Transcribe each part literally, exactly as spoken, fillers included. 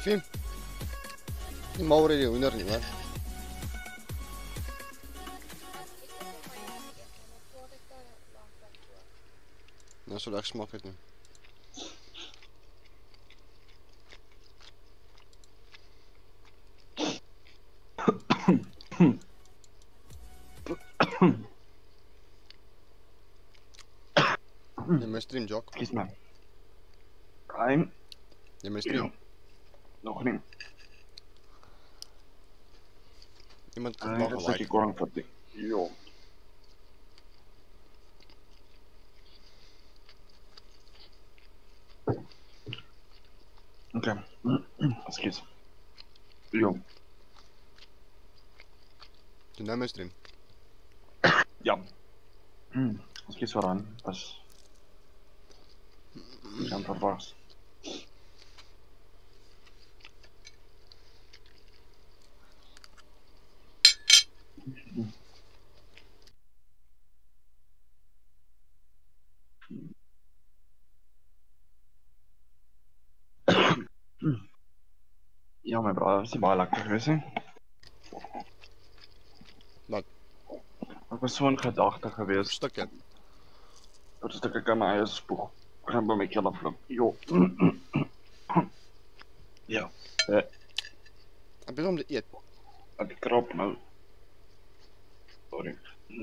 Liefie. Die mouwer die hoender nie, hè? Nou, so ek smaak het nie. Jy my stream, Jock. Kies my. Prime. Jy my stream. Nog nie. Iemand het Ai, maar dat is gelike. die korang vat die. Jo. Oké. Excuse. Jo. Doen nou my stream. Ja. Excuse waaraan. Pas. Ik ben verbaasd. Ja, mijn bro, dat is baie lekker geweest, hè? Wat? Ik was zo'n gedachte geweest. Stukje. Dat is dat ik aan mijn eigen spoeg. Ik ga bij mijn keel aflopen. Jo. Ja. Eh, Heb je om te eet? heb ik krap nou. Sorry.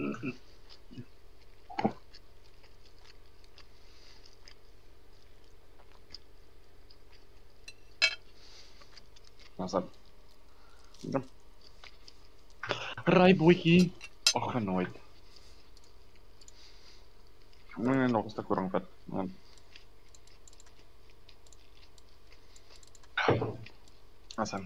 Wat is dat? Ja. Rijbootje. Och, nooit. Nee, nog een stuk korang vet. Ja. Wat is dat?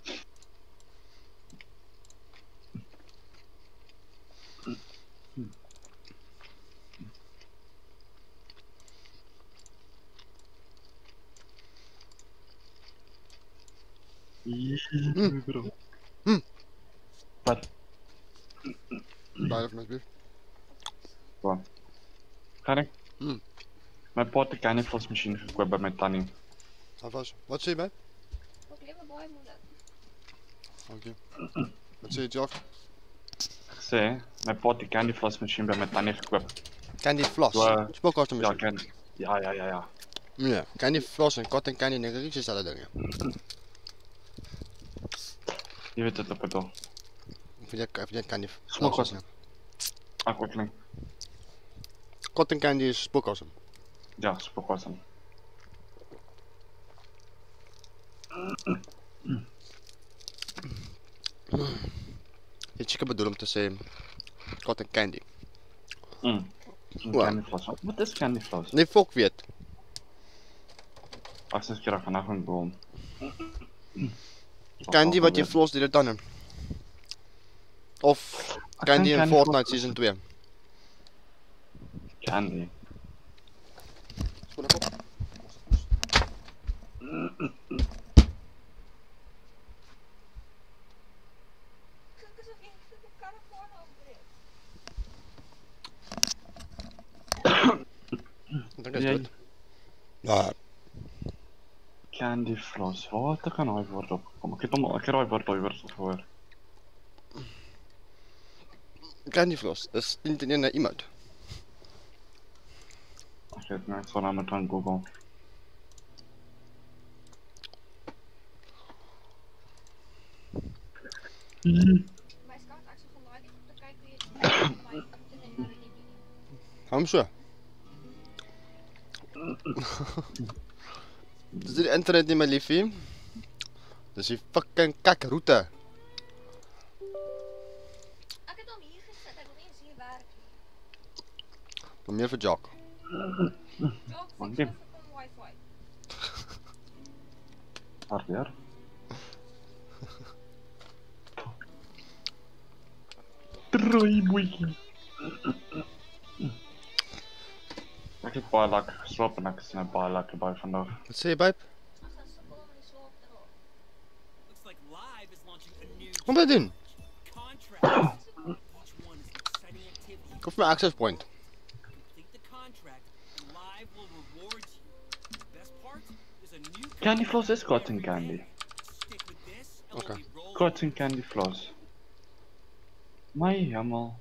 Mm. Bro. Mm. Wat? Baie van asbief. Wat? Ga ik? Mm. Mijn pa het 'n candyfloss-masjien gekoop by my tannie. Alvast. Wat sê jy, baie? Ook lewe baie moeilik. Dankie. Wat sê jy, Jock? Ek sê, my pa het 'n candyfloss-masjien by my tannie gekoop. Candy floss. So, Spookkaste Ja, machine. ken. Ja, ja, ja, ja. Ja, candy floss en cotton candy en ek is dieselfde dinge. Jy weet wat ek bedoel. Ek vind ek vind candy Spookkaste. floss. Ag, wat klink. Cotton candy is spookkaste. Ja, spookkaste. Jy seker bedoel om te sê cotton candy. Mm. Wow. Candyfloss. Wat is candyfloss? Nee, fok weet. Ag, dis keer vandag gaan boom. Candy wat jy floss deur die tande. Of candy in candy Fortnite floss- season two. Candy. Skoon op. Kyk asof jy vir die karafaan afbreek. Ek dink dit is Jy- goed. Ja, Candyfloss. Waar het ek aan daai woord opgekom? Ek het hom ek het daai woord iewers gehoor. candy floss. Dis nie net 'n emote. Ek het net so naam aan Google. My skat, ek sou van daai net om te kyk hoe jy dit doen, my internet nou nie doen. Hom so. Dis die internet nie, my liefie. Dis die fucking kakroete. Ek het hom hier gesit, ek wil nie eens hier werk nie. Nog meer vir Jock. Jock, Dankie. fix my vir wifi. Harder. Draai boetjie. Ek het baie lekker geslaap en ek is nou baie lekker by vandag. Wat sê jy, babe? Ek gaan sukkel om in die slaap te raak. Looks like Live is launching a new Kom dit doen. contract. Each one is an exciting activity. Koop my access point. Complete the contract, and Live will reward you. The best part is a new Candyfloss is cotton candy. Okay. Cotton candy floss. My hemel.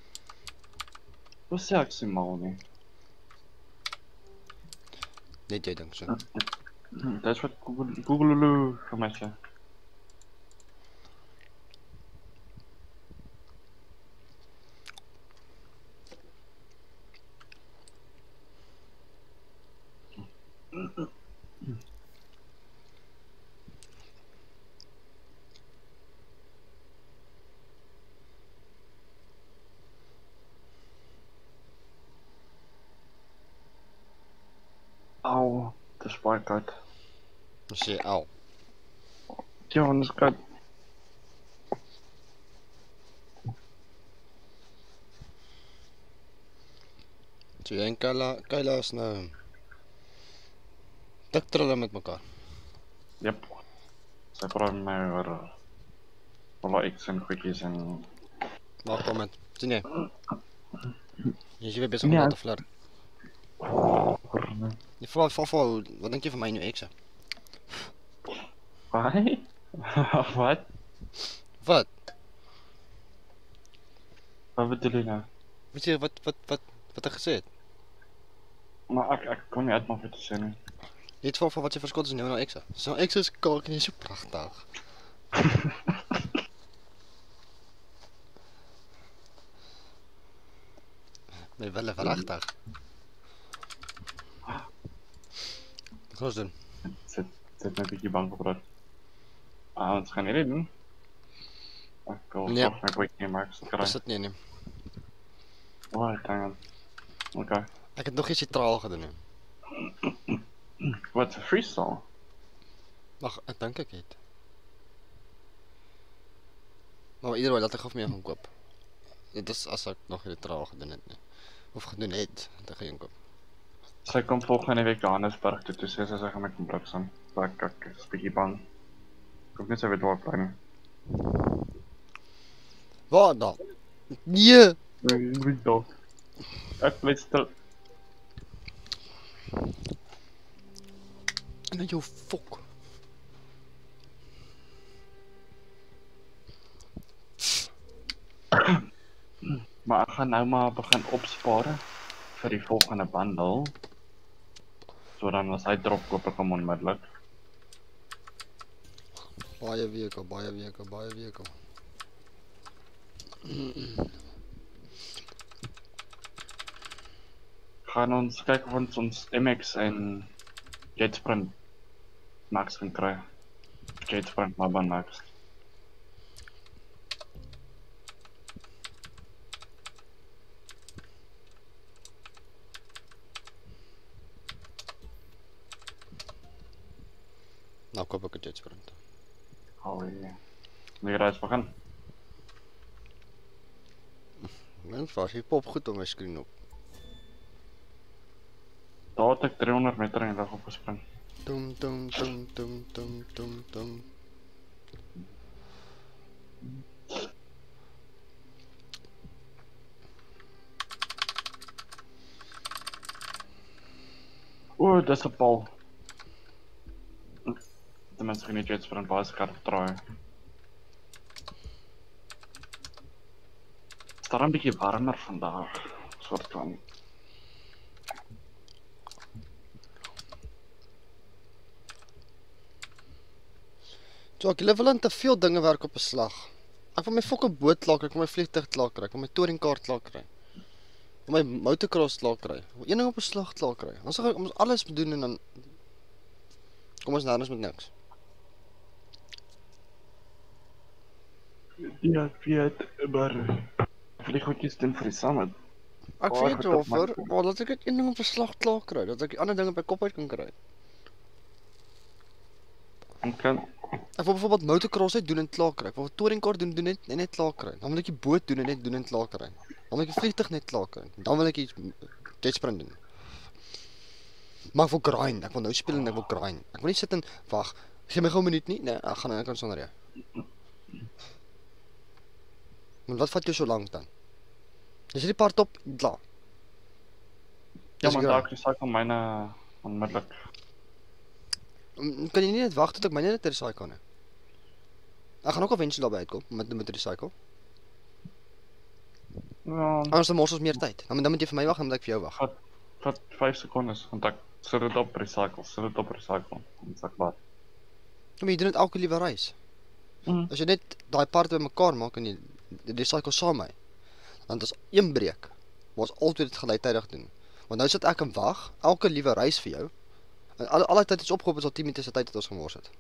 Wat sê ek se mal nie? Net jy dink so. Dis wat Google Google vir my sê. Au, dis baie koud. Dan sê jy au. Ja, dis koud. So jy en Kayla, Kayla is nou dik trille met mekaar. Jep. Sy praat met my oor alle X en goedjies en Maak kom met. Sien jy? Jy is weer besig om Nee, daar te flirt. Jy vra vra vra, wat dink jy van my en jou ex? Wat? Wat? Wat? Wat bedoel jy nou? Weet jy wat wat wat wat ek gesê het? Maar ek ek kon nie uitmaak wat jy sê nie. Jy het vra vra wat sy verskil is in jou en jou ex. So ex is kaak en jy is so pragtig. My wille verragtig. Wat gaan ons doen? Sit sit net 'n bietjie bang gepraat. Ah, ons gaan nie doen. Ek wil Nee. toch my bootjie maak so kry. Is dit nie nie. Oh, dang. Okay. Ek het nog iets traal gedoen nie. Wat 'n freestyle? Mag ek dink ek het. Maar ieder geval laat ek gou vir my gaan koop. Dit is as ek nog hierdie traal gedoen het nie. Of gedoen het, dat gaan koop. Sy kom volgende week Johannesburg toe, toe sê sy sy gaan met my Brixham. So ek ek is 'n bietjie bang. Ek hoef net sy weet waar ek bly nie. Waar dan? Nee! Nee, ek weet dalk. Ek bly stil. En nou jou fok. Maar ek gaan nou maar begin opspare vir die volgende bundle. So dan as hy drop koop ek hom onmiddellik. Baie weke, baie weke, baie weke. Gaan ons kyk of ons ons M X en Jetsprint Max kan kry. Jetsprint Maban Max. Nou koop ek 'n Jetsprint. Oh ja. Die reis begin. Mens was hy pop goed op my skerm op. Daar het ek driehonderd meter in die lug opgespring. Tum tum tum tum tum tum tum. O, dis 'n bal. Ten minste gaan die Jetsprint baie skerp draai. Het is daar 'n bietjie warmer vandag, soort van. So ek wil aan te veel dinge werk op 'n slag. Ek wil my fokke boot klaar kry, ek wil my vliegtuig klaar kry, ek wil my touringkaart klaar kry. Ek wil my motocross klaar kry. Ek wil een ding op 'n slag klaar kry. Ons gaan ons alles doen en dan kom ons nêrens met niks. Ja, ek weet, maar vlieg goedjies doen vir die summit. Ek Oh, weet ek wel het vir, op my- maar dat ek net een ding op 'n slag klaar kry, dat ek die ander dinge op my kop uit kan kry. Ek kan Ek wil byvoorbeeld motocross uit doen en klaar kry. Ek wil touringkaart doen doen net en net klaar kry. Dan wil ek die boot doen en net doen en klaar kry. Dan wil ek die vliegtuig net klaar kry. Dan wil ek iets jetsprint doen. Maar ek wil grind. Ek wil nou speel en ek wil grind. Ek wil nie sit en wag. Gee my gou 'n minuut nie. Nee, ek gaan nou kan sonder jou. Maar wat vat jou so lank dan? Is jy die part op klaar? Ja, Dis maar grind. dalk is ek aan myne onmiddellik. Mm, Kan jy nie net wag tot ek myne net recycle nie? Ek gaan ook eventually daarby uitkom met met recycle. Ja, Anders dan mors ons meer tyd. Dan moet dan moet jy vir my wag en dan moet ek vir jou wag. vat vat vyf sekondes want ek sit dit op recycle, sit dit op recycle. En sak wat. Maar jy doen dit elke liewe reis. Mhm. As jy net daai parte bymekaar maak en jy die recycle saam met, dan is een breek. Maar ons altyd dit gelyktydig doen. Want nou sit ek en wag elke liewe reis vir jou. En al al die tyd is opgehoop is al tien minute se tyd wat ons gemors het.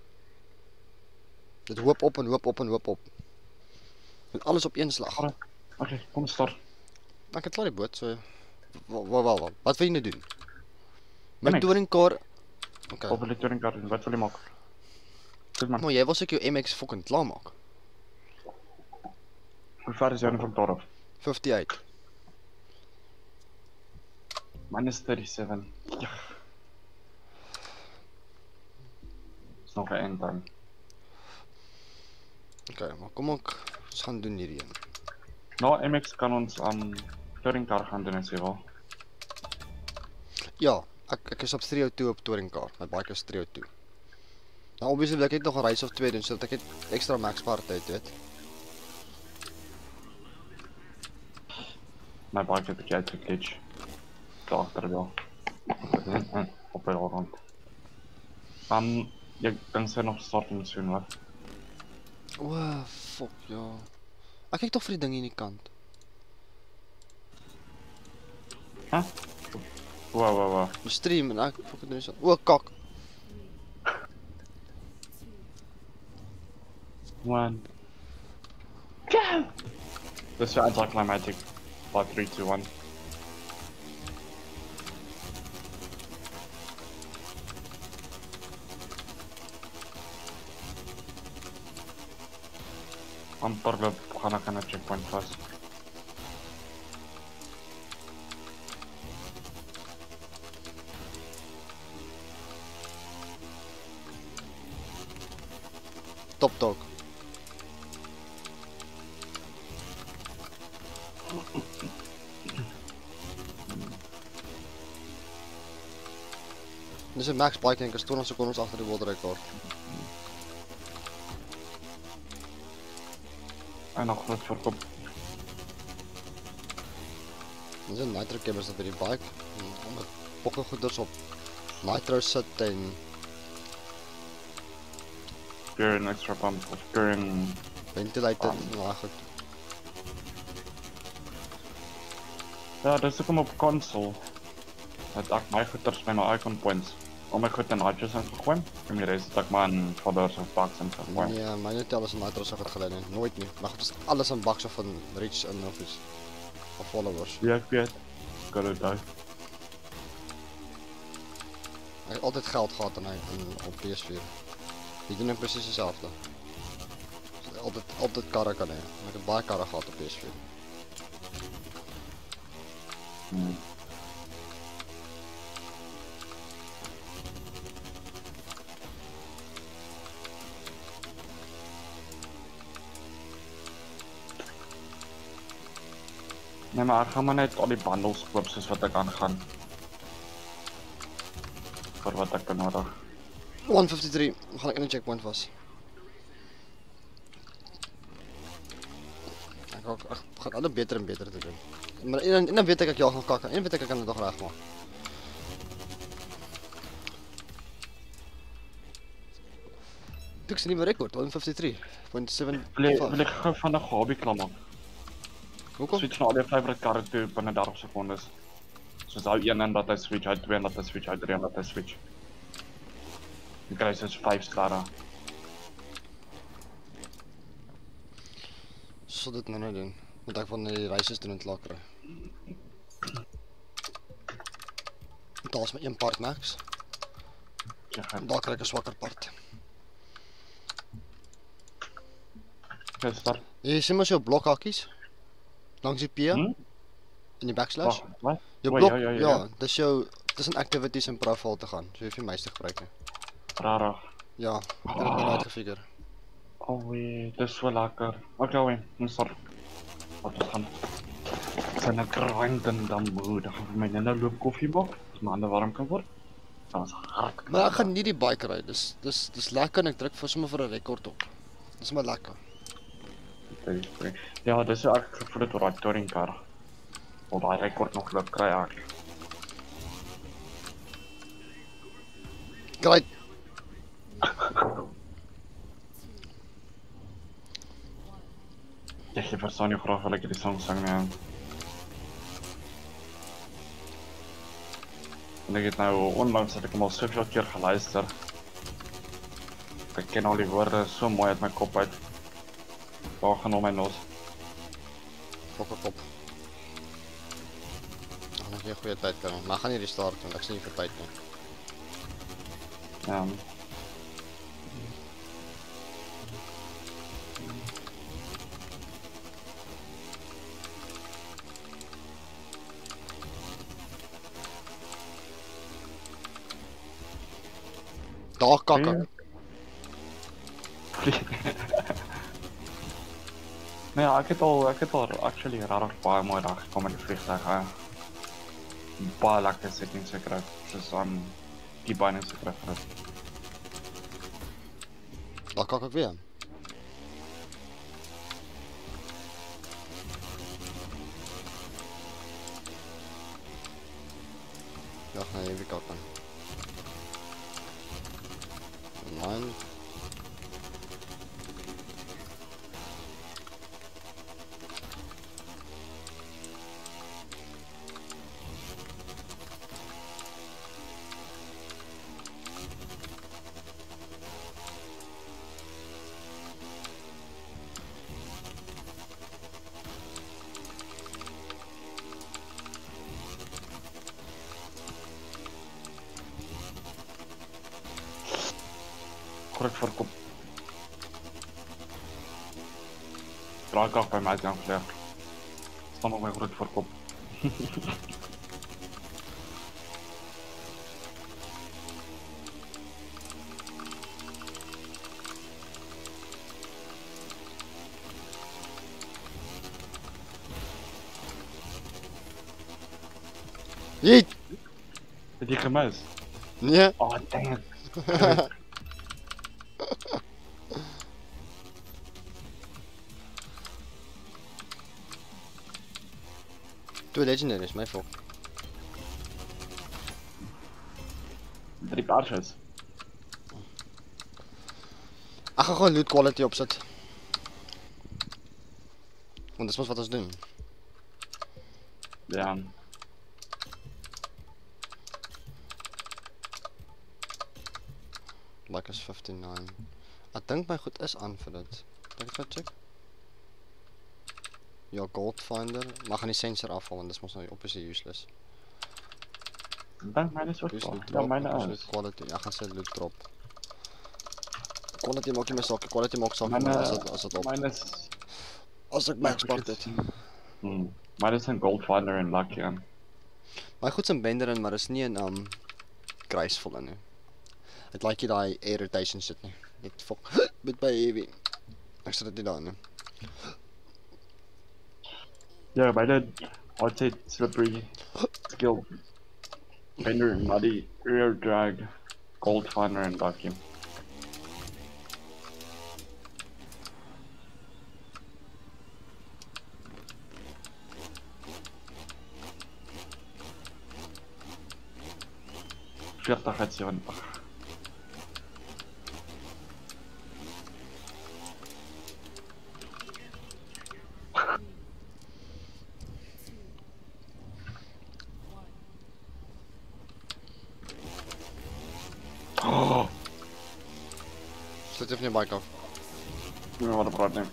Dit hoop op en hoop op en hoop op. En alles op een slag. Oké, okay, kom start. Ek het klaar die boot, so wa- wa- wa- wa- wat wil jy nou doen? My M X. touringcar. Okay. Of wil jy touring car doen? Wat wil jy maak? Dis man, Maar jy wil seker jou M X fucking klaar maak. hoe ver is jy van Torf? vyfty-eight. Mine is thirty-seven. Ja. Is nog 'n eindtime. Okay, maar kom ek ons gaan doen hierdie een. Nou, M X kan ons aan touring car gaan doen as jy wil. Ja, ek ek is op three oh two op touringcar. My bike is three oh two. Nou obviously wil ek net nog 'n reis of twee doen sodat ek net extra max part uit weet. My bike het 'n bietjie uitgeklitch. Daar agter wel. Op heel rond. Um, jy kan sy nog starting soon hoor. O, fuck ja. Ek kyk tog vir die ding hier in die kant. Huh? Wow, wow, wow. Die stream en ek fucking doen so. O, kak. One. Go! Dis so anticlimactic. five, three, two, one. Amper loop, gaan ek aan 'n checkpoint vas. Top dog. Dis 'n max bike dink ek is twintig sekondes agter die world record. En nog groot verkoop. Dis 'n nitro cameras op die bike. Om pokke goeders op nitro sit en Pure en extra pump of pure en... ventilated en daai goed. Ja, dis ook om op console. Het ek my goeders by my icon points. Al my goed in nitros ingegooi. En die res het ek maar in folders of packs ingegooi. Nee, myne het alles in nitro se goed gelê nie. Nooit nie. Maar goed, is alles in bakse van reach in of is of followers. Ja, ek weet. Got it out. Ek het altyd geld gehad in hy in op P S four. Die doen net presies dieselfde. So, altyd altyd karre kan hê. Ek het baie karre gehad op P S four. Hmm. Nee, maar ek gaan maar net al die bundles koop soos wat ek aangaan. Vir wat ek benodig. one fifty-three, gaan ek in 'n checkpoint was. Ek ook ek gaan alle beter en beter te doen. Maar en, en dan weet ek ek ja gaan kak. En weet ek ek kan dit nog regmaak. Dit is 'n nuwe rekord, one fifty-three point seven Wil jy, five. wil ek gou van 'n hobby klaar maak? Hoekom? Switch na al jou favorite karre toe binne thirty sekondes. Soos hou een en dat hy switch, hy twee en dat hy switch, hy drie en dat hy switch. Jy kry soos vyf sterre. Sal dit nou nou doen. Moet ek van die reise doen en klaar kry. Daar's my een part max. Jy gaan Daar kry ek 'n swakker part. okay, start. Jy sien mos jou blokhakkies langs die P Hm? in die backslash. Wag, wat? Jou O, blok, ja, ja, ja, ja, ja. dis jou tussen activities en profile te gaan. So jy hoef nie muis te gebruik nie. Rarig. Ja, ek het dit nou uitgefigure. Oh wee, dis so lekker. Okay, wee, ons start. Wat ons gaan. Zijn een grind en dan moe, dan gaan we my nou loop koffie maak, as my hande warm kan word. Dan is hard. Maar ek gaan nie die bike ry. Dis dis dis lekker en ek druk vir sommer vir 'n rekord op. Dis maar lekker. Dit is- Ja, dis hoe ek gevoel het oor daai touringcar. Of daai rekord nog loop kry ek. Great. Ek jy verstaan nie graag wil ek hierdie song sing nie. En ek het nou onlangs het ek hom al soveel keer geluister. Ek ken al die woorde so mooi uit my kop uit. Waar gaan hom my nos? Fokker kop. Dan heb je een goede tijd kunnen. Maar ga niet restarten, ik zie niet voor tijd meer. Ja. Daar kakken. Nee, ja, ek het al ek het al actually regtig baie mooi reg gekom met die vliegtuig. Hè. Baie lekker settings gekry. Soos aan die bindings gekry vir dit. Daar kak ik weer. Ja, nee, even kakken. Online. Groot voorkop. Draak af by my dan vlieg. Staan op my groot voorkop. Jeet! Het jy gemis? Nee. Oh, dang it. Twee legendaries, my fault. Drie paartjies. Ek gaan gewoon loot quality opzet. Want dis mos wat ons doen. Ja. Like is fifty-nine. Ek dink my goed is aan vir dit. Kan ek dit check? Ja, gold finder. Maar gaan die sensor afval want dis mos nou op is useless. Dan myne is ook Use klaar. loot Ja, drop. myne use is. loot quality. Ek gaan sê loot drop. Quality maak nie my saak. Quality maak saak Myne as dit as dit op. myne is As ek max part het. Hmm. Myne is 'n gold finder en lucky aan. My goed is in Bender in, maar is nie in um graceful in nie. Dit like jy daai air rotation shit nie. Net fok met by heavy. Ek sit dit nie daar nie. Ja, myne I'd say slippery skill. Bender, muddy, rear drag, gold finder en lucky. veertig uit sewentig. Oh, Sit even nie bike af. nie meer wat ek praat nie.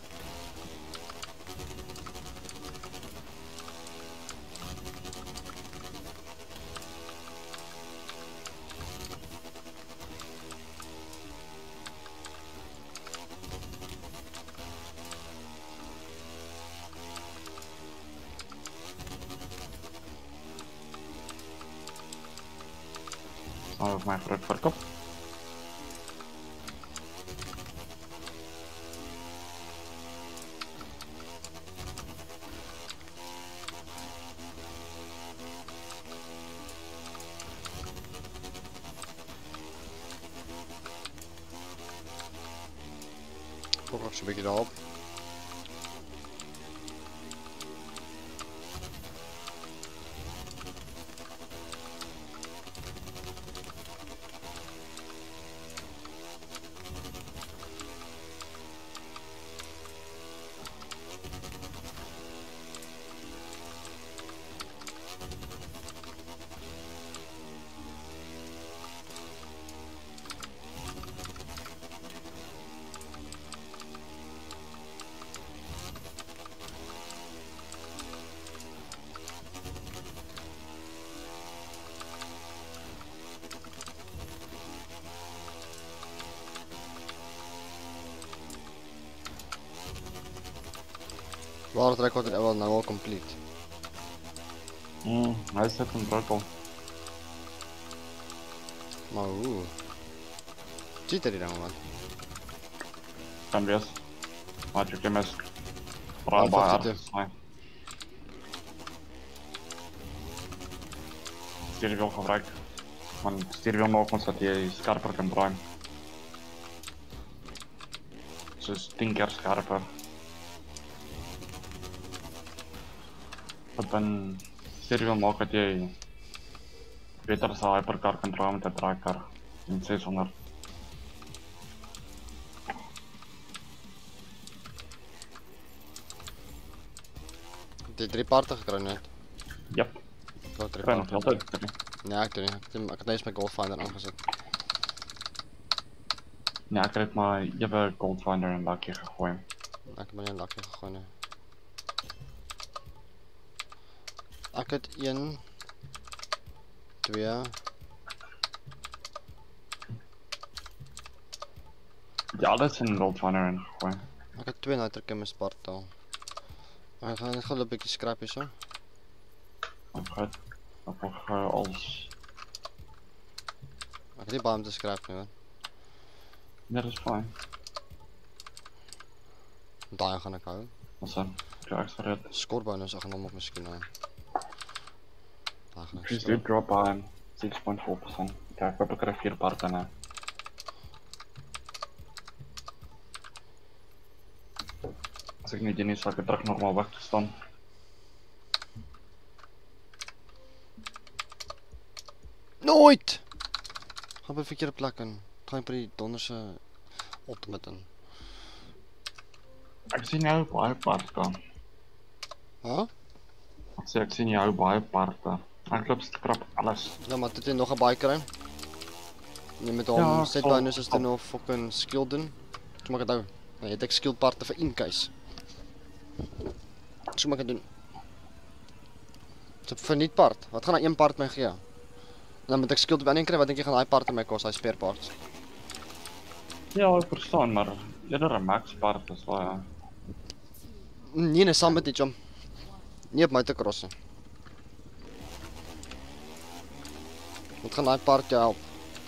Oh, my groot voorkop. Toch nog zo'n beetje daarop. Waar het record is wel nou al complete. Hmm, hij zit in drukkel. Maar hoe? Ziet er die dan wat? Kan wees. Maar je kan mis. Half Brandbaar of dit, ergens zijn. Steerwiel gebruik. Want steerwiel maakt ons dat je scherper kan draaien. Dus tien keer scherper. Op een steerwiel maakt dat je beter als een hypercar kan draaien met een draaikar. In zeshonderd. Die drie parten gekregen net. Yep, Ik had drie ik ben nog parten. altijd. Nee, ik doe niet. Ik heb- Ik had deze met Goldfinder aangezet. Ja, ik heb maar je hebt een Goldfinder een lakje gegooid. Ik heb maar een lakje gegooid. Nee. Ik het een, twee, Ja, dat is een Goldfinder in gegooid. ik heb twee nitrek in mijn spart al. Maar ik ga net gewoon een beetje scrapen zo. Ik ga het nog uh, als. Ik heb die baan te scrapen hoor. Ja, dat is fijn. Daar ga ik houden. Wat is dat? Ik ga extra red. Scorebonus gaan om op misschien aan. Daar ga ik Please scoren. do drop aan zes komma vier procent. Kijk, we hebben er vier parten na. Als ik niet in is, zal ik het terug normaal weg te staan. Nooit! Ga op een verkeerde plek in. Ga je per die donderse ultimate in. Ik zie jou baie parten. Huh? Ik sê ek sien jou baie parten. Ek loop strap alles. Ja, maar dit is nog een biker in. Je moet al Ja, ja, set vol- bonuses vol- doen of fucking skill doen. Zo mag het nou. Nee, je hebt skill parten voor inkeis. Zo mag het doen. So, vir niet part. Wat gaan nou één part my gee? En dan moet ek skill op een kry, wat dink jy gaan daai parte my kos, daai spare parts? Ja, ek verstaan, maar eerder 'n max part is wel ja. Nee, nee, saam met die jump. Nie op my te crosse. Wat gaan daai part jou help?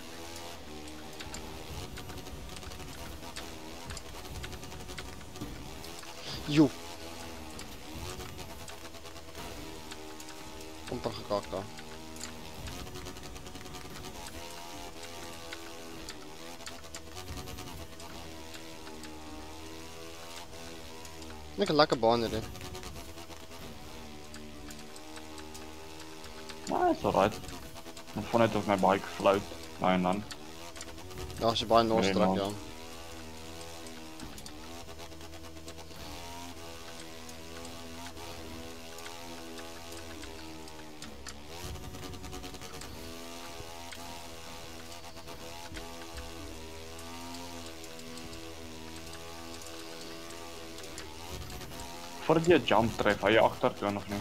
Jo. Amper gekak daar. Net 'n lekker baan hierdie. Maar is alright. Ek vond net of my bike float nou en dan. Ja, as jy baie nos Nee, trek, man. ja. Voordat jy 'n jump tref, hou jy agter toe nog nie.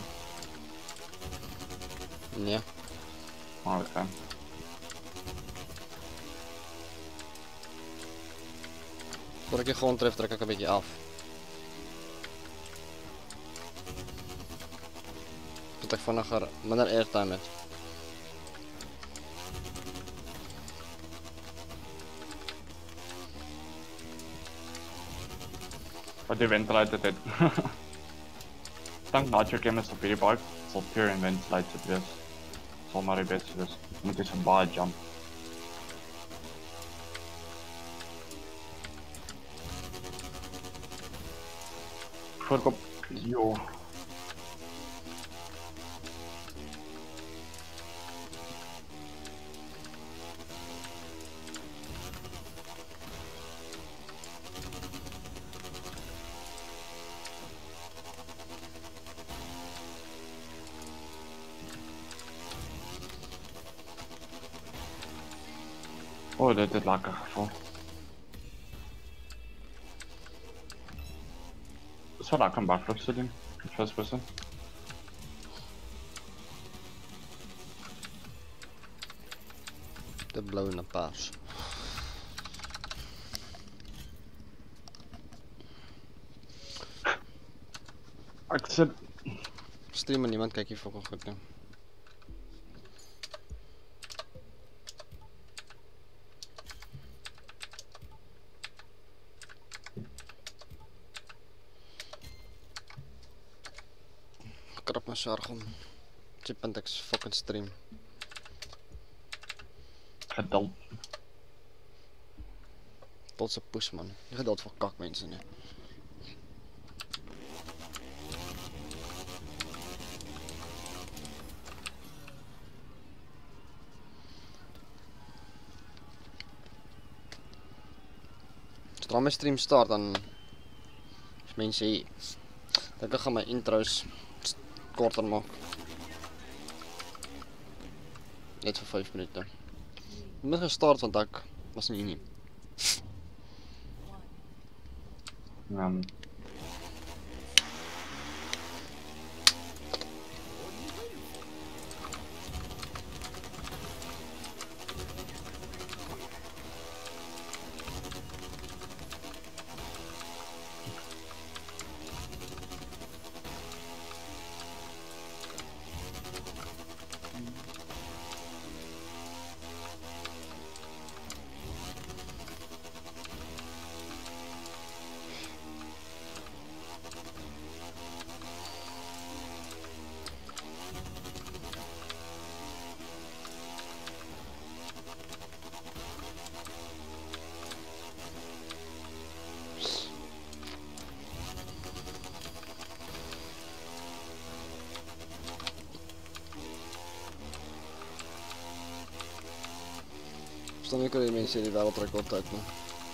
Nee. Maar okay. Voordat ek die grond tref, trek ek 'n bietjie af. Dat ek vinniger minder airtime het. Wat die ventilator het. Dank nacho chemist op hierdie bike, sal pure en ventilator wees. Sal maar die beste wees. Moet jy so baie jump. voorkop. Jo. Oh, dit is lekker gevoel. Het is wel lekker om backflips te doen. First person. De blauw en de paars. Ek sit Stream en niemand kyk hier fucking goed nie. Krap my sargom. Chip.x fucking stream. geduld. Tot se push man. Nie geduld vir kak mense nie. Zodra my stream start dan is mense hier. Dink ek gaan my intros korter maak. Net vir vyf minute. Ek moet gestart want ek was nie nie. Um, Dan kan die mense die wêreldrekord uit nie.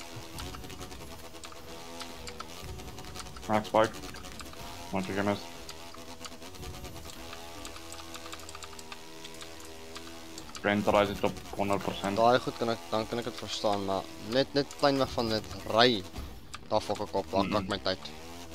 Max Bike. Want jy gemis. Rentarize het op honderd persent. Daai goed kan ek dan kan ek dit verstaan, maar net net kleinweg van net ry. Daar fok ek op, dan kak my tyd.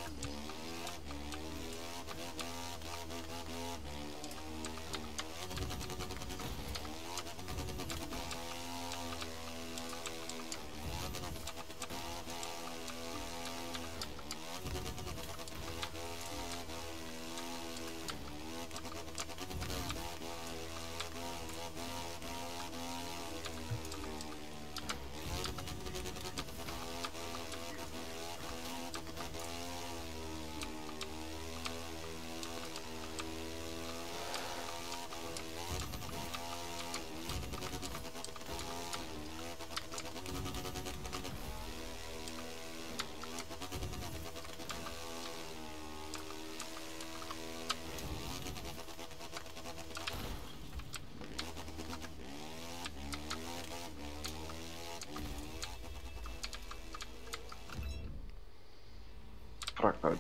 Trek uit.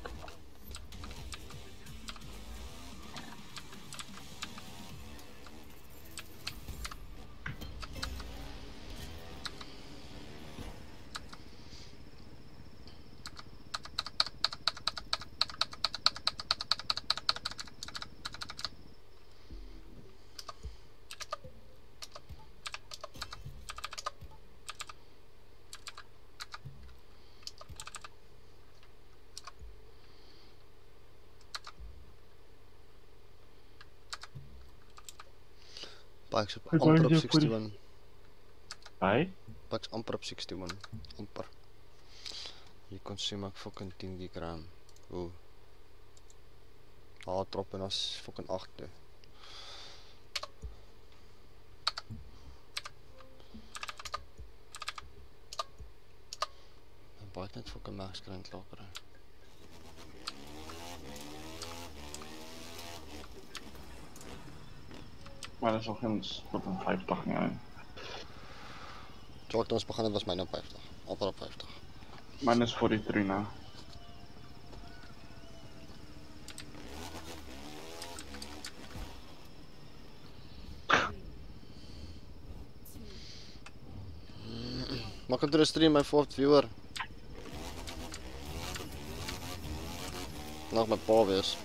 Pak's op Ek amper wou op net vir die- sixty-one. Hy? Pak's amper op sixty-one. Amper. Jy kon sê maar ek fucking ten gram. Ooh. Daar drop en as fucking eight toe. En baie net fucking max kry en klaar kry. Maar dat is al geen tot een vyftig nie. Toe ek ons begin het was myne op vyftig. Amper op vyftig. Myne is forty-three nou. Maak hom toe 'n stream my fourth viewer. Nog my pa wees.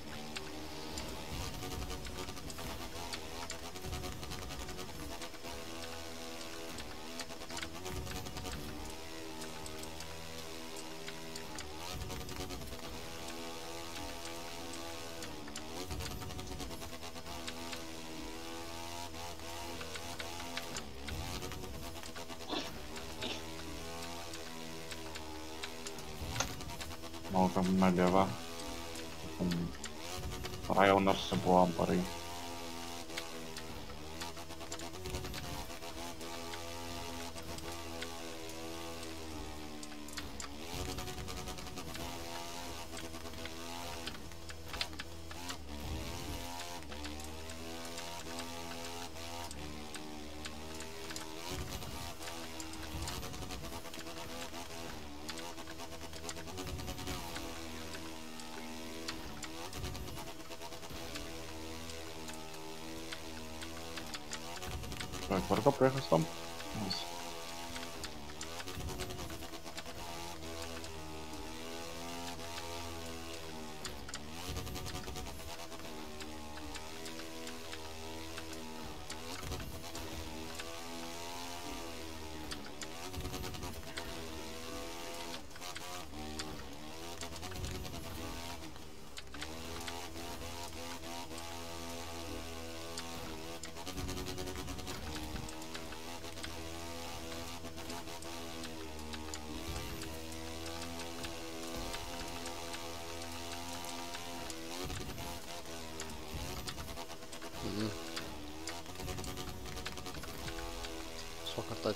Maak hom my lewe. Om ry onder se bo amper. Ik word op weggestampt. Nice. Zwakker tijd.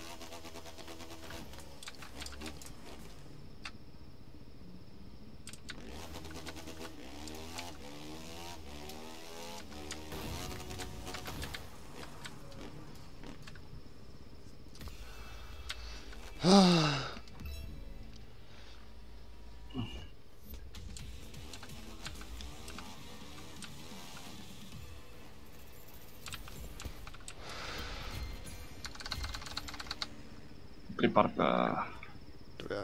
Drie parken. Ja.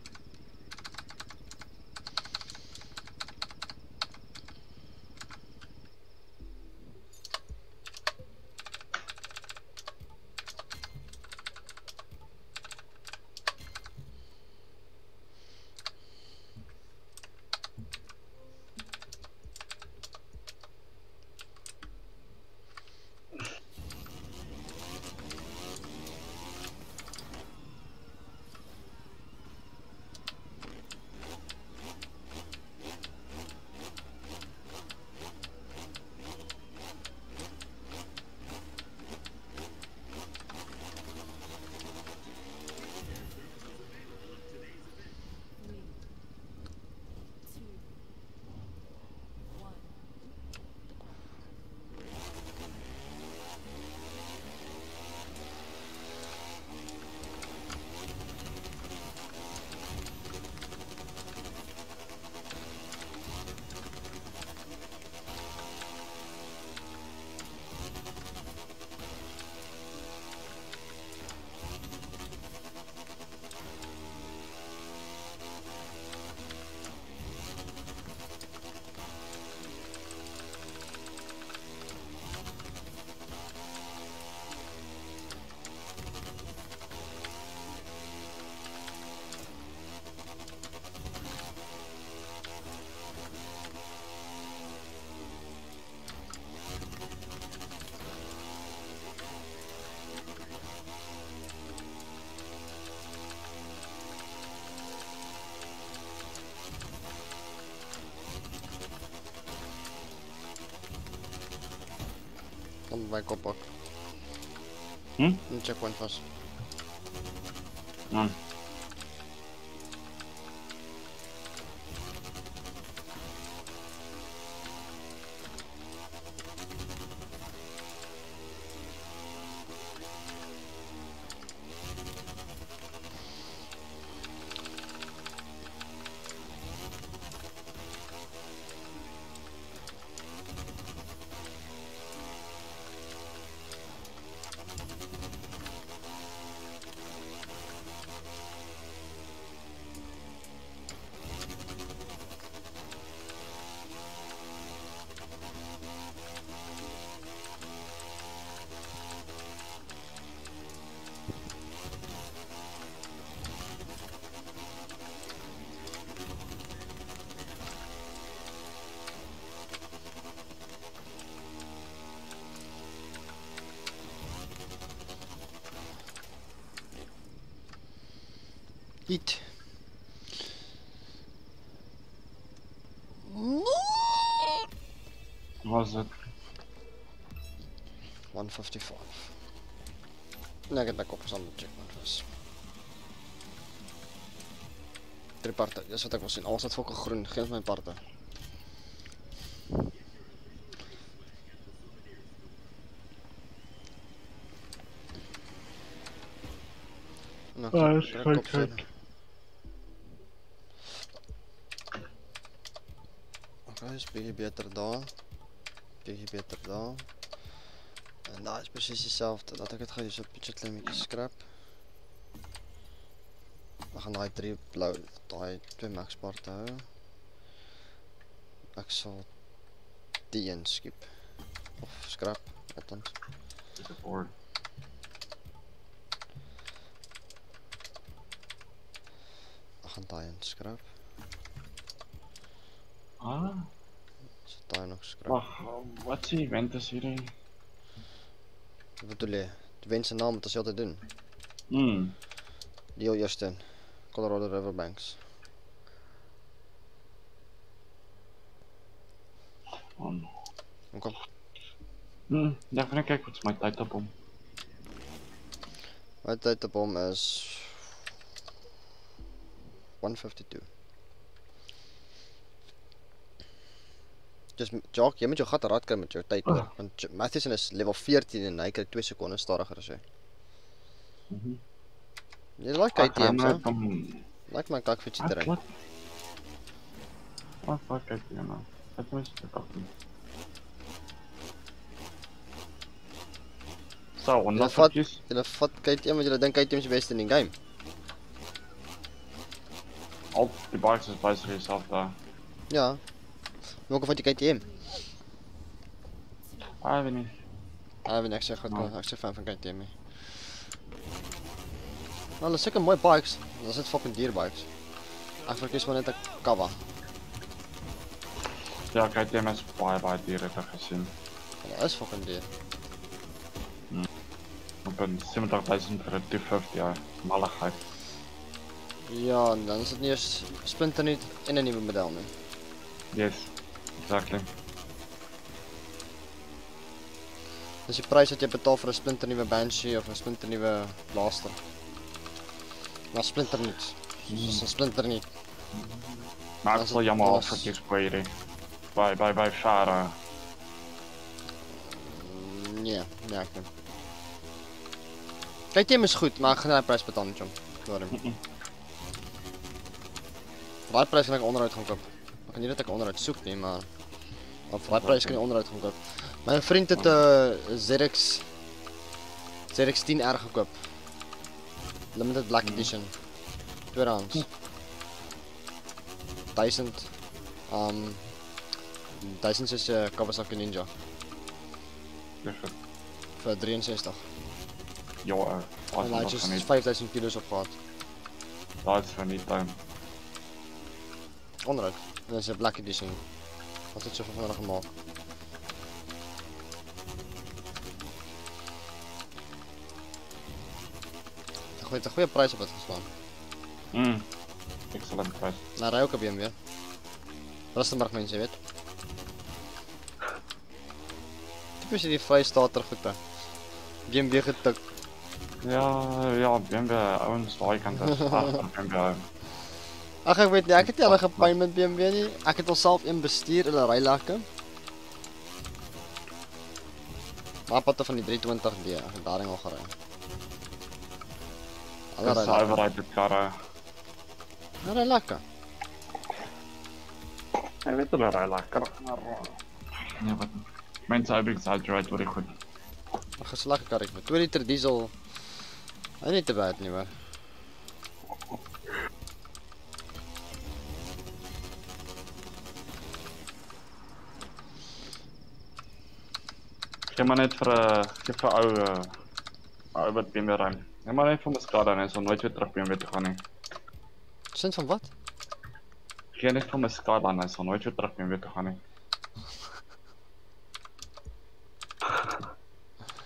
Dan bij kop pak. Hm? Een checkpoint vast. Ja. Eat. Wat is het? one fifty-five. Nee, ek het my kop gestaan check man was. Drie parte, dis wat ek wil sien. Alles wat fokke groen, geen my parte. Nou, Ah, is druk goed, op zet. goed. Oké, is bietjie beter daar. Bietjie beter daar. En daar is precies hetzelfde. Laat ek het gou hier so 'n bietjie klein bietjie scrap. We gaan daai drie blou, daai twee max parte hou. Ek sal die een skip of scrap, althans. Is het voor? We gaan daai een scrap. Ah, So daai nog scrap. wacht, wat is die event is hierin? Wat bedoel jy? Die wen se naam wat ons altyd doen. Hmm, Die heel eerste een. Colorado Riverbanks. man. Oké. Hmm, ja, even kijken wat is mijn tijd op om. My tyd op hom is one fifty-two. Just Jock, jy moet jou gat raad kry met jou tyd hoor, want Jo- Matheson is level fourteen en hy kry twee sekondes stadiger as hy. Mhm. Jy like K T M, hè? so? Like my kakfietsie terug. Wat? Wat fuck kijk je nou? Het is het af. Zo, en Ja, dat vat- is. Julle vat K T M want julle dink K T M is die beste in die game. Al die bikes is bezig jezelf daar. Ja. Welke vat jy K T M? Ah, weet niet. Ah, weet ek sê goed, Nou. ek sê fan van K T M. nie. Nou, hulle is seker mooi bikes. Dis net fucking duur bikes. Ek verkies maar net 'n Kawa. Ja, kijk, die mensen baie baie dier het ek gezien. Hulle is fucking duur. Op een seventigduizend vir 'n two fifty jaar. Malligheid. Ja, en dan is dit nie eens splinternuut en 'n nuwe model nie. Yes, exactly. Dis die prys wat jy betaal vir 'n splinternuwe Banshee of 'n splinternuwe Blaster. Maar splinternuut. Dis 'n splinternuut. Maar Als ek sal het jammer was- afverkies kwere. By by by Shara. Mm, Nee, nee ek nie. K T M is goed, maar ek gaan nie daai prys betaal nie, chom. Klaar hom. Daai prys kan ek onderhoud gaan koop. Ek kan nie dat ek onderhoud soek nie, maar op daai prys kan jy onderhoud gaan koop. My vriend het 'n uh, Z X Z X ten R gekoop. Limited Black Edition. Tweedehands. duisend um duisend is 'n uh, Kawasaki Ninja Dis het. vir drieënsestig. Ja, uh, En hy het was just niet. vyfduisend kilos op gehad. Dat is van die time. Onderhoud. En dis 'n Black Edition. Wat het so van hulle gemaak? Ek het 'n goeie prys op dit geslaan. Mm. Excellent price. Nou ry ook op B M W. Rustenburg mense, jy weet. Tipes hierdie Vrystater goede. B M W getik. Ja, ja, B M W ouens daai kant is. Ag, B M W. Ag ek weet nie, ek het nie hulle gepyn met B M W nie. Ek het alself een bestuur, hulle ry lekker. Maar patte van die drie twintig D, ek het daarin al gery. Hulle Dis ry lekker. overheid dit karre. Hulle ry lekker. Ek weet hulle ry lekker. Nee, wat? Mense hou exaggerate baie goed. Ag, is 'n lekker karretjie. twee liter diesel. Hy is nie te bad nie, hoor. Gee maar net vir 'n gee vir ou uh, ou wat B M W ry. Gee maar net vir my skade en hy sal nooit weer terug B M W toe gaan nie. Sin van wat? Gee net vir my skade en hy sal nooit weer terug B M W toe gaan nie.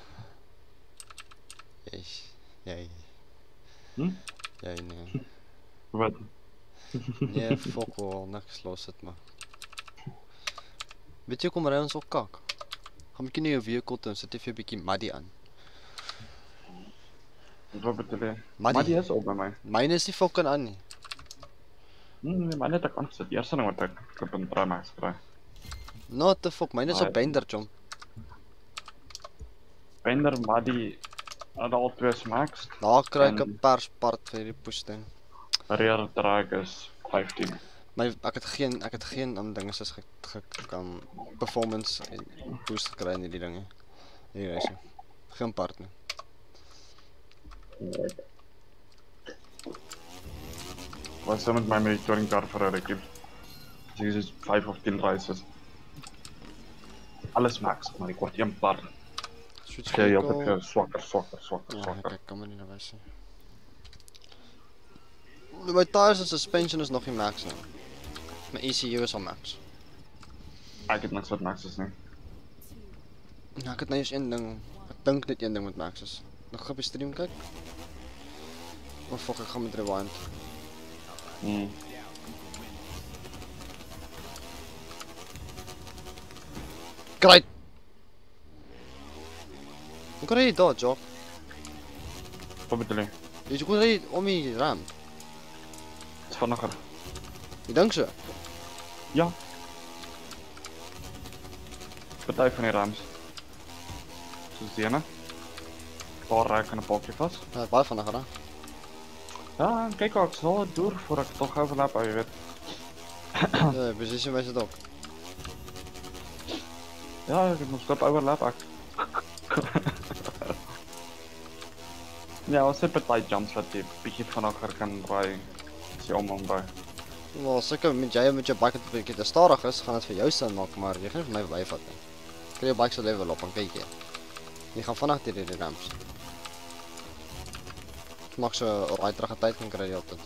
Yes. Jy. Hm? Jy nee. Wat? Nee, fuck wel, niks los dit maar. Weet jy kom ry ons ook kak? Gaan bietjie na jou vehicle toe en sit jy vir 'n bietjie muddy aan. Wat bedoel jy? Muddy. Maar die is op by my. Myne is nie fucking aan nie. Nee, nee, maar net ek aansit. Die eerste ding wat ek op 'n Trimax kry. Not the fuck, myne is Ah, op bender jom. Bender, maar die al twee is max. Daar kry ek En- 'n pers part vir die push ding. Rear drag is vyftien. My ek het geen ek het geen um, dinge soos ge, ge kan performance en boost gekry in hierdie dinge. Hier is hy. Geen part nie. Wat sou met my met die touring car vir 'n rukkie? Dis is vyf of tien races. Alles max, maar ek word een paar. Switch Gee jy vehicle. altyd swakker, swakker, swakker, Ja, swakker. kyk, kan maar nie nou wys nie. My tires en suspension is nog nie max nie. My E C U is al max. Ek het niks wat max is nie. Ja, ek het nou eers een ding. Ek dink net een ding met max is. Nog op die stream kyk. Oh fuck, ek gaan met rewind. Hmm. Great. Hoe kan jy daar, Jock? Wat bedoel jy? Jy kon ry om die ramp. Dit is vinniger. Jy dink so? Ja. Party van die rams. Soos die ene. Paar raak aan 'n pakkie vas. Ja, baie vinniger, hè? Ja, en kyk ook so deur voor ek tog overlap, jy weet. Ja, position wys dit ook. Ja, ek moet skop overlap ek. Ja, ons het party jumps wat jy bietjie vinniger kan ry. As jy om hom ry. Wel, seker met jy met jou bike 'n bietjie te stadig is, gaan dit vir jou sin maak, maar jy gaan nie vir my byvat nie. Kry jou bike se level op en kyk jy. Jy gaan vinnig deur die ramps. Maak so 'n raai terug 'n tyd kan kry jy altyd.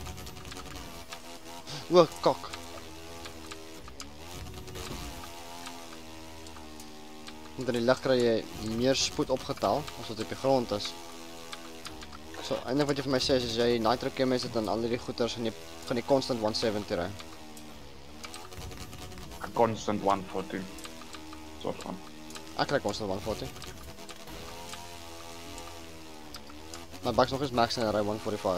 O, kak. Met die lig kry jy meer spoed opgetel as wat op die grond is. So, eintlik wat jy vir my sê is as jy nitro cameras het en al die goeters en jy gaan die constant one seventy ry. Constant one forty. Soort van. Ek kry constant one forty. My bike's nog eens max en hy ry one forty-five.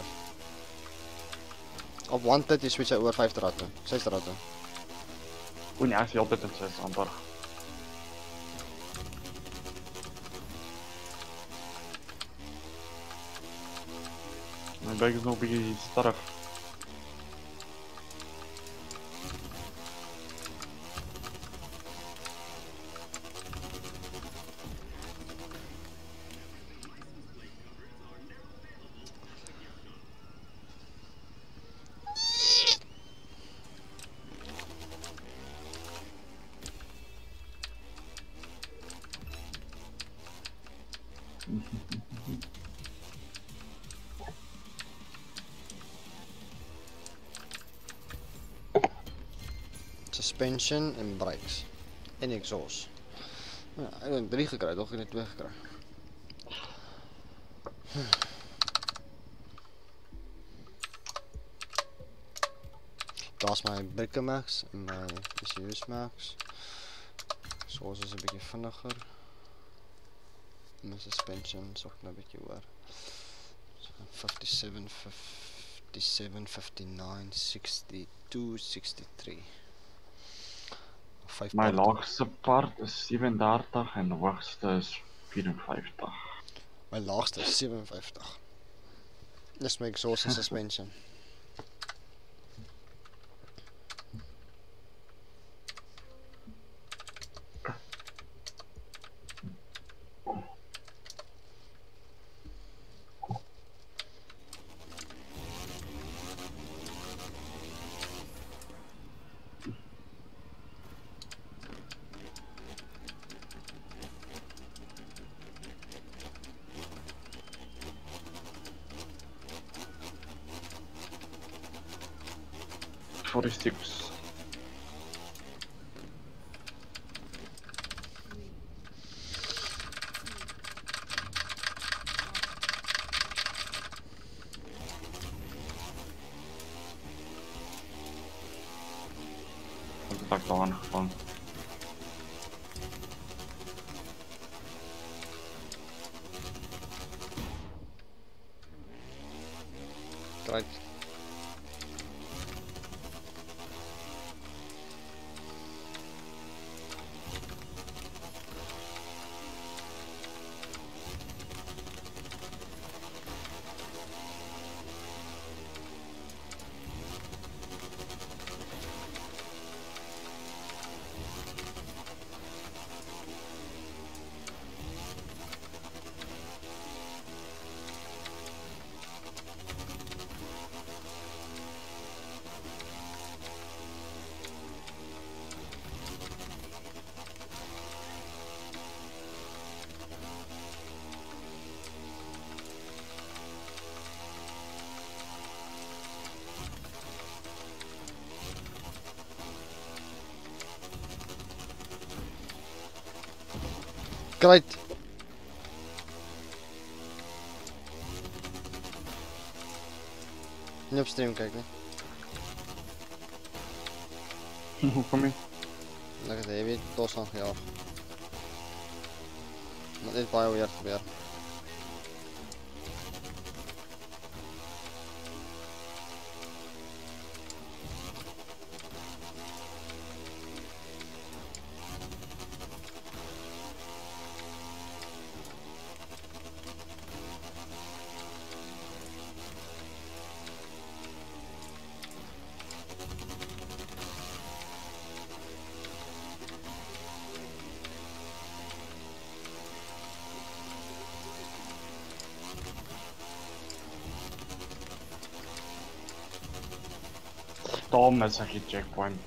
Op one thirty switch hy oor vyf ratte, ses ratte. O nee, as jy altyd in ses amper. My bike is nog 'n bietjie stadig. Suspension en brakes. En exhaust. Ja, ek het drie gekry, tog ek het twee gekry. Daar's my brake max en my E C U's max. Soos is 'n bietjie vinniger. My suspension is ook nou 'n bietjie hoër. So fifty-seven, fifty-seven, fifty-nine, sixty-two, sixty-three. Vyf My parte. laagste part is sewendertig en hoogste is vierenvyftig. My laagste is seventy-five. Dis my exhaust en suspension. forty-six. ek daar aangegaan. Right. Great. Nie op stream kyk nie. Hoe kom jy? Lekker sê, jy weet, dos aan gejaag. Maar dit is baie weer gebeur. Daarom is ek die checkpoint.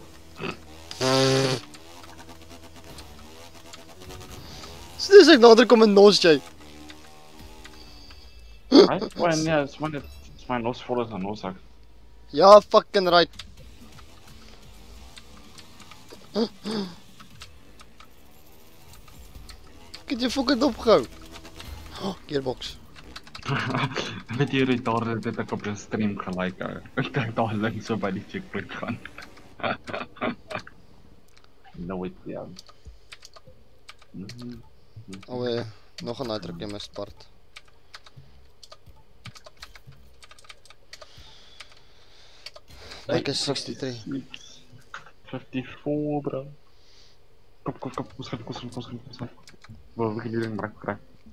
Dis ek nader kom en nos jy. Hy is gewoon, ja, is maar net, is my nos vol is en nos ek. Ja, fucking right. Ek het jy fucking opgehou. Oh, gearbox. Weet jy retarde dit ek op die stream gelyk hou. Ek dink daar links so by die checkpoint gaan. Nooit ja. Oh, eh, nog 'n uitdruk in my spart. Ek is sesty-drie. fifty-four bro. Kom kom kom, ons gaan ons gaan ons gaan ons gaan. Waar wil jy ding kry?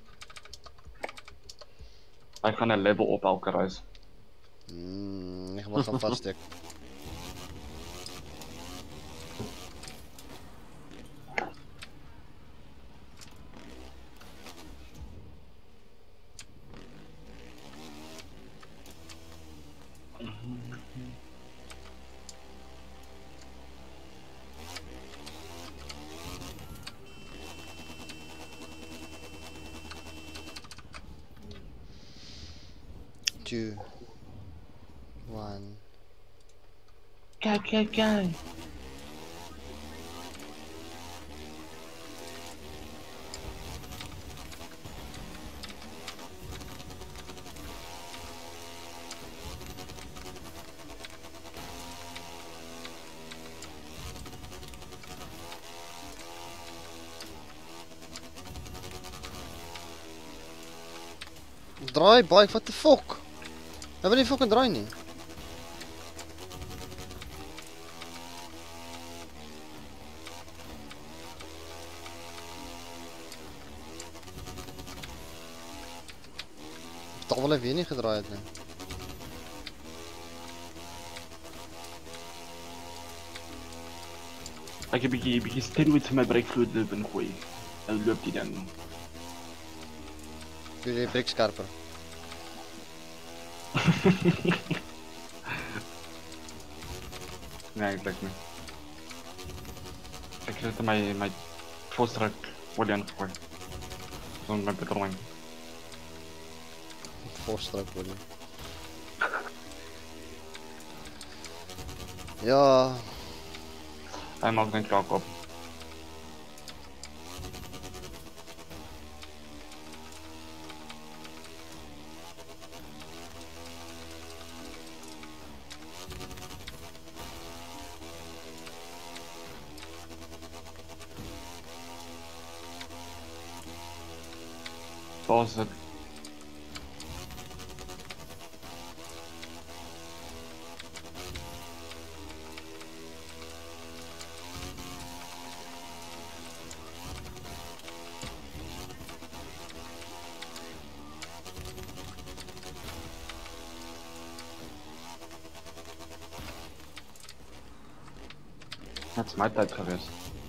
Hy gaan 'n level op elke reis. Mm, ek moet gaan vassteek. Two, one. Go go go. Draai bike, what the fuck? Hy wil nie fucking draai nie. Daar wil hy weer nie gedraai het nie. Ek heb 'n bietjie bietjie steroids in my breekvloer loop en gooi. Nou loop die ding. Jy jy breek skerper. Nee, eintlik nie. Ek het my my voorstrek olie ingegooi. Son my petrolijn. Voorstrek olie. Ja, Hy maak net klaar op. Daar sit. Dat is my tyd gewees.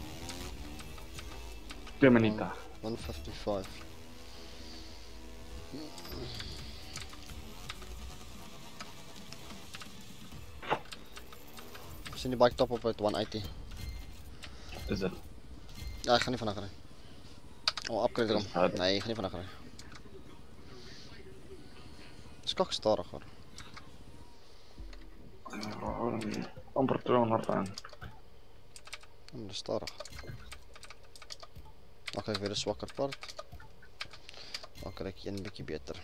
Twee minute. one fifty-five. We sien die bike top op uit one eighty. Is dit? Ja, ik ga niet vanaf rijden. Oh, upgrade Dat is hem. hard. Nee, ik ga niet vanaf rijden. Het is kak starig hoor. Amper tweehonderd aan. Oh, dat is starig. Dan krijg ik weer een zwakker part. Dan krijg ik een beetje beter.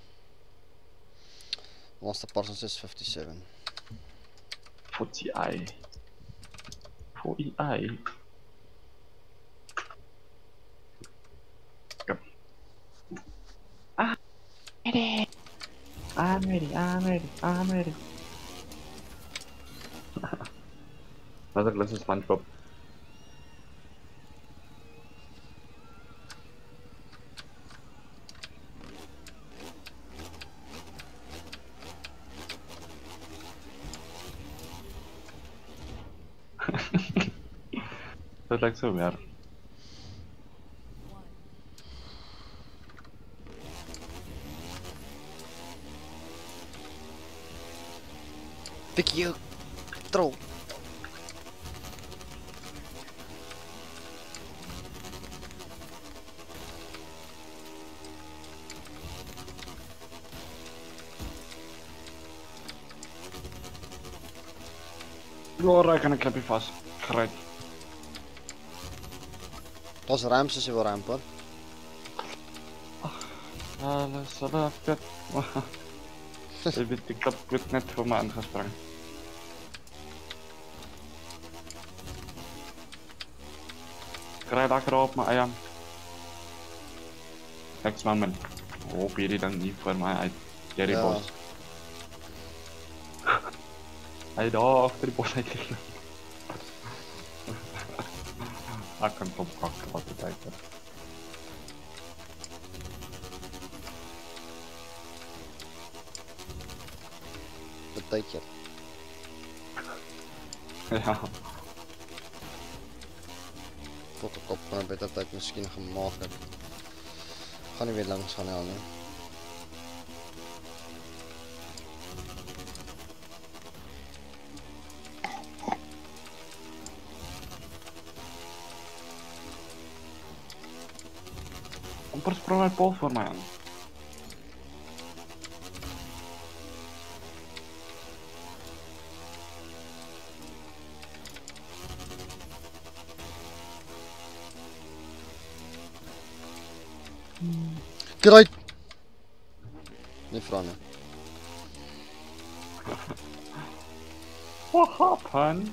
Laatste part is zes vijfenzeventig. Voor die ei. Voor die ei. Kom. Ah, ready. I'm ready, I'm ready, I'm ready. Wat ek lus is SpongeBob. Dat lijkt zo weer. Pick you, troll. Ja, ik kan een klapje vast. Gereed. Dat is ruimte als je wil ruimte hoor. Alles vanaf dit. Je weet, die klap wordt net voor me aangesprongen. Ik rijd lekker op mijn eigen. Kijk eens man, hoop jullie dan niet voor mij uit. Jerry Ja. Bos. Hij daar achter die bos uitliggen. Ik kan top kakken wat de tijd is. Dat tijdje. Ja. Tot de kop van een beter tijd misschien gemaakt heb. Ga niet weer langs gaan halen. Amper sprong mijn pols voor mij aan. Get uit! Nee, vragen. What happened?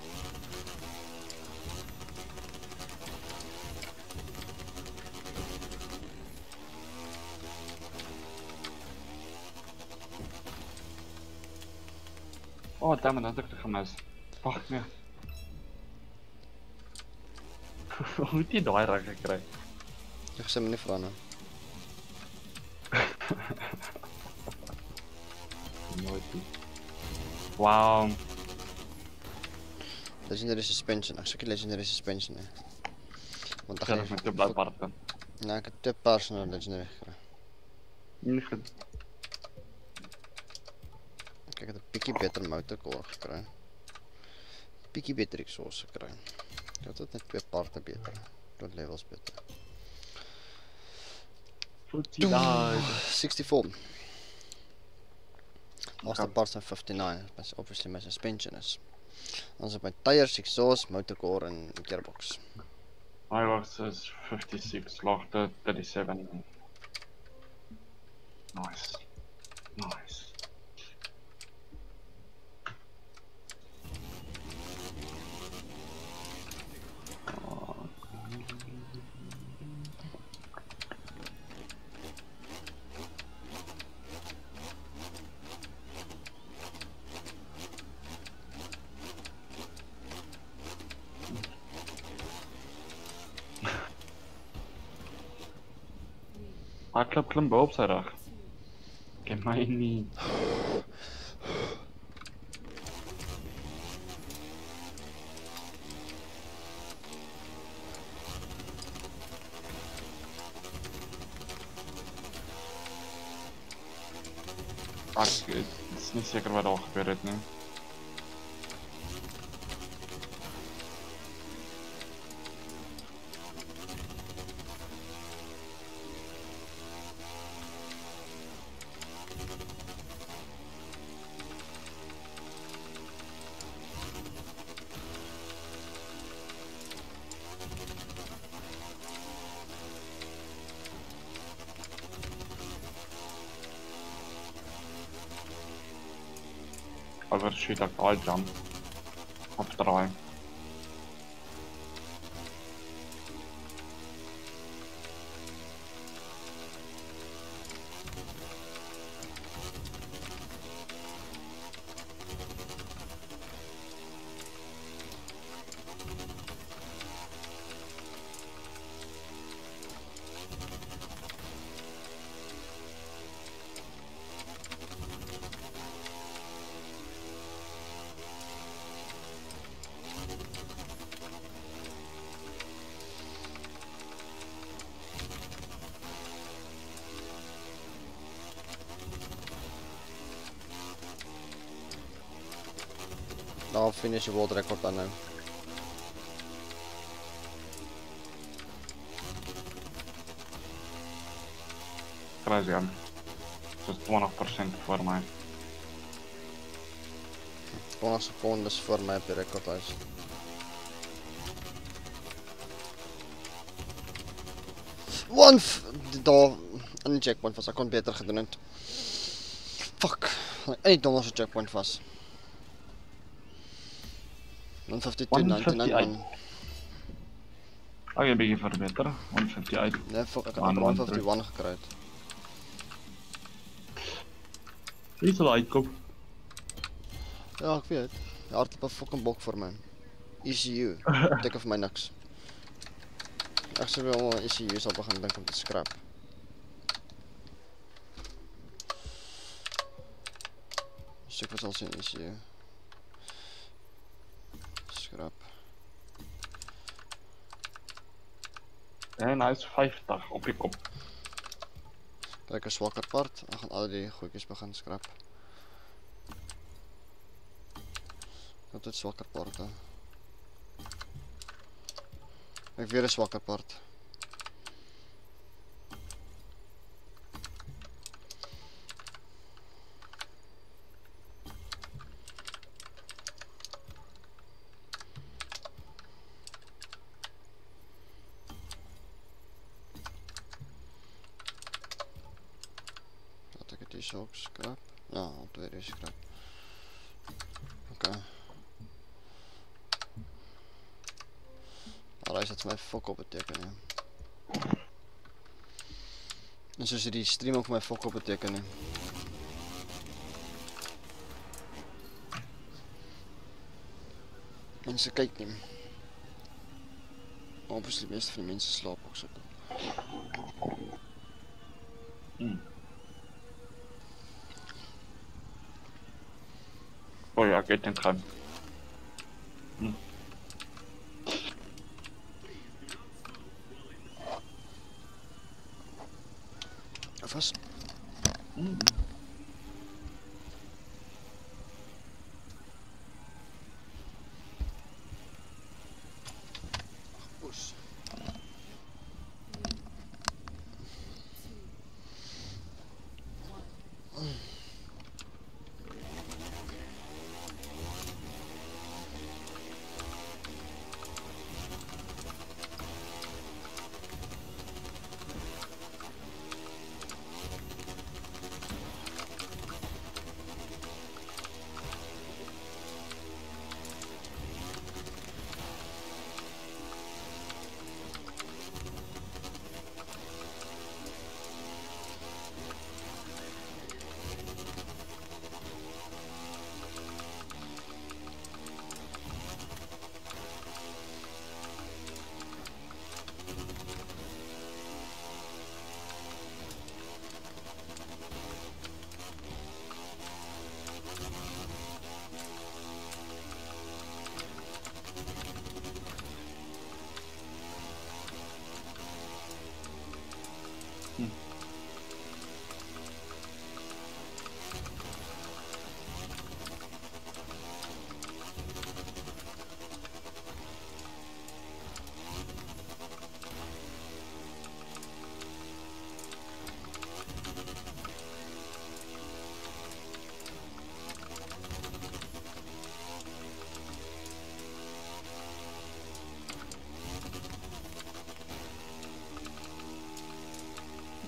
Oh, damn it, dat heb ik gemist. Wacht, nee. Hoe moet die daar raak gekry? Ik ga me niet vragen. Nooit die. Wauw. Legendary suspension. Ik zoek legendary suspension. Hè. Want dan Ja, ga dat je... met de bladparten. Nou, ik heb twee personal legendary gekregen. Niet goed. Kijk, ik heb een pikkie beter motorcore gekregen. Pikkie beter exhaust gekregen. Ik had het net twee parten beter. Tot levels beter. Voetie daar. sixty-four. Laatste Ja. part zijn fifty-nine. Dat is obviously mijn suspension is. Dan zit mijn tires, exhaust, motorcore en gearbox. My was is fifty-six, lochte thirty-seven. Nice. Nice. Hardloop klim bo op sy rug. Ken my nie. Ek is nie seker wat daar gebeur het nie. Overshoot ek daai jump. Afdraai. Nou finish je world record dan nou. Crazy man. Dis twintig persent vir my. twintig secondes voor mij op de recordlijst. One f daar aan die checkpoint was, ik kon beter gedoen het. Fuck, en die dom als een checkpoint was. one fifty-two ninety-nine. Oh, jy bietjie verbeter. one fifty uit. Nee, fuck, ek het Ah, amper one one fifty-one gekry. Wie sal uitkom? Ja, ek weet. Jy hardloop 'n fucking bok vir my. E C U, beteken vir my niks. Ek sou wel E C U sal begin dink om te scrap. Soek wat sal sien E C U. Scrap. En hy is vyftig op die kop. Kijk, een zwakker part. We gaan al die goedjes beginnen scrap. Dat het zwakker part. Hè. Ik weer een zwakker part. Die is ook scrap. Ja, al twee is scrap. Oké. Okay. Alright, dat is mijn fok op betekenen. En zo zit die stream ook mijn fok op betekenen. Mensen kijken niet. Obviously, de meeste van de mensen slapen ook zo. Hmm. Oh ja, ek het net gaan. Hm. Vast. Hm. Oes.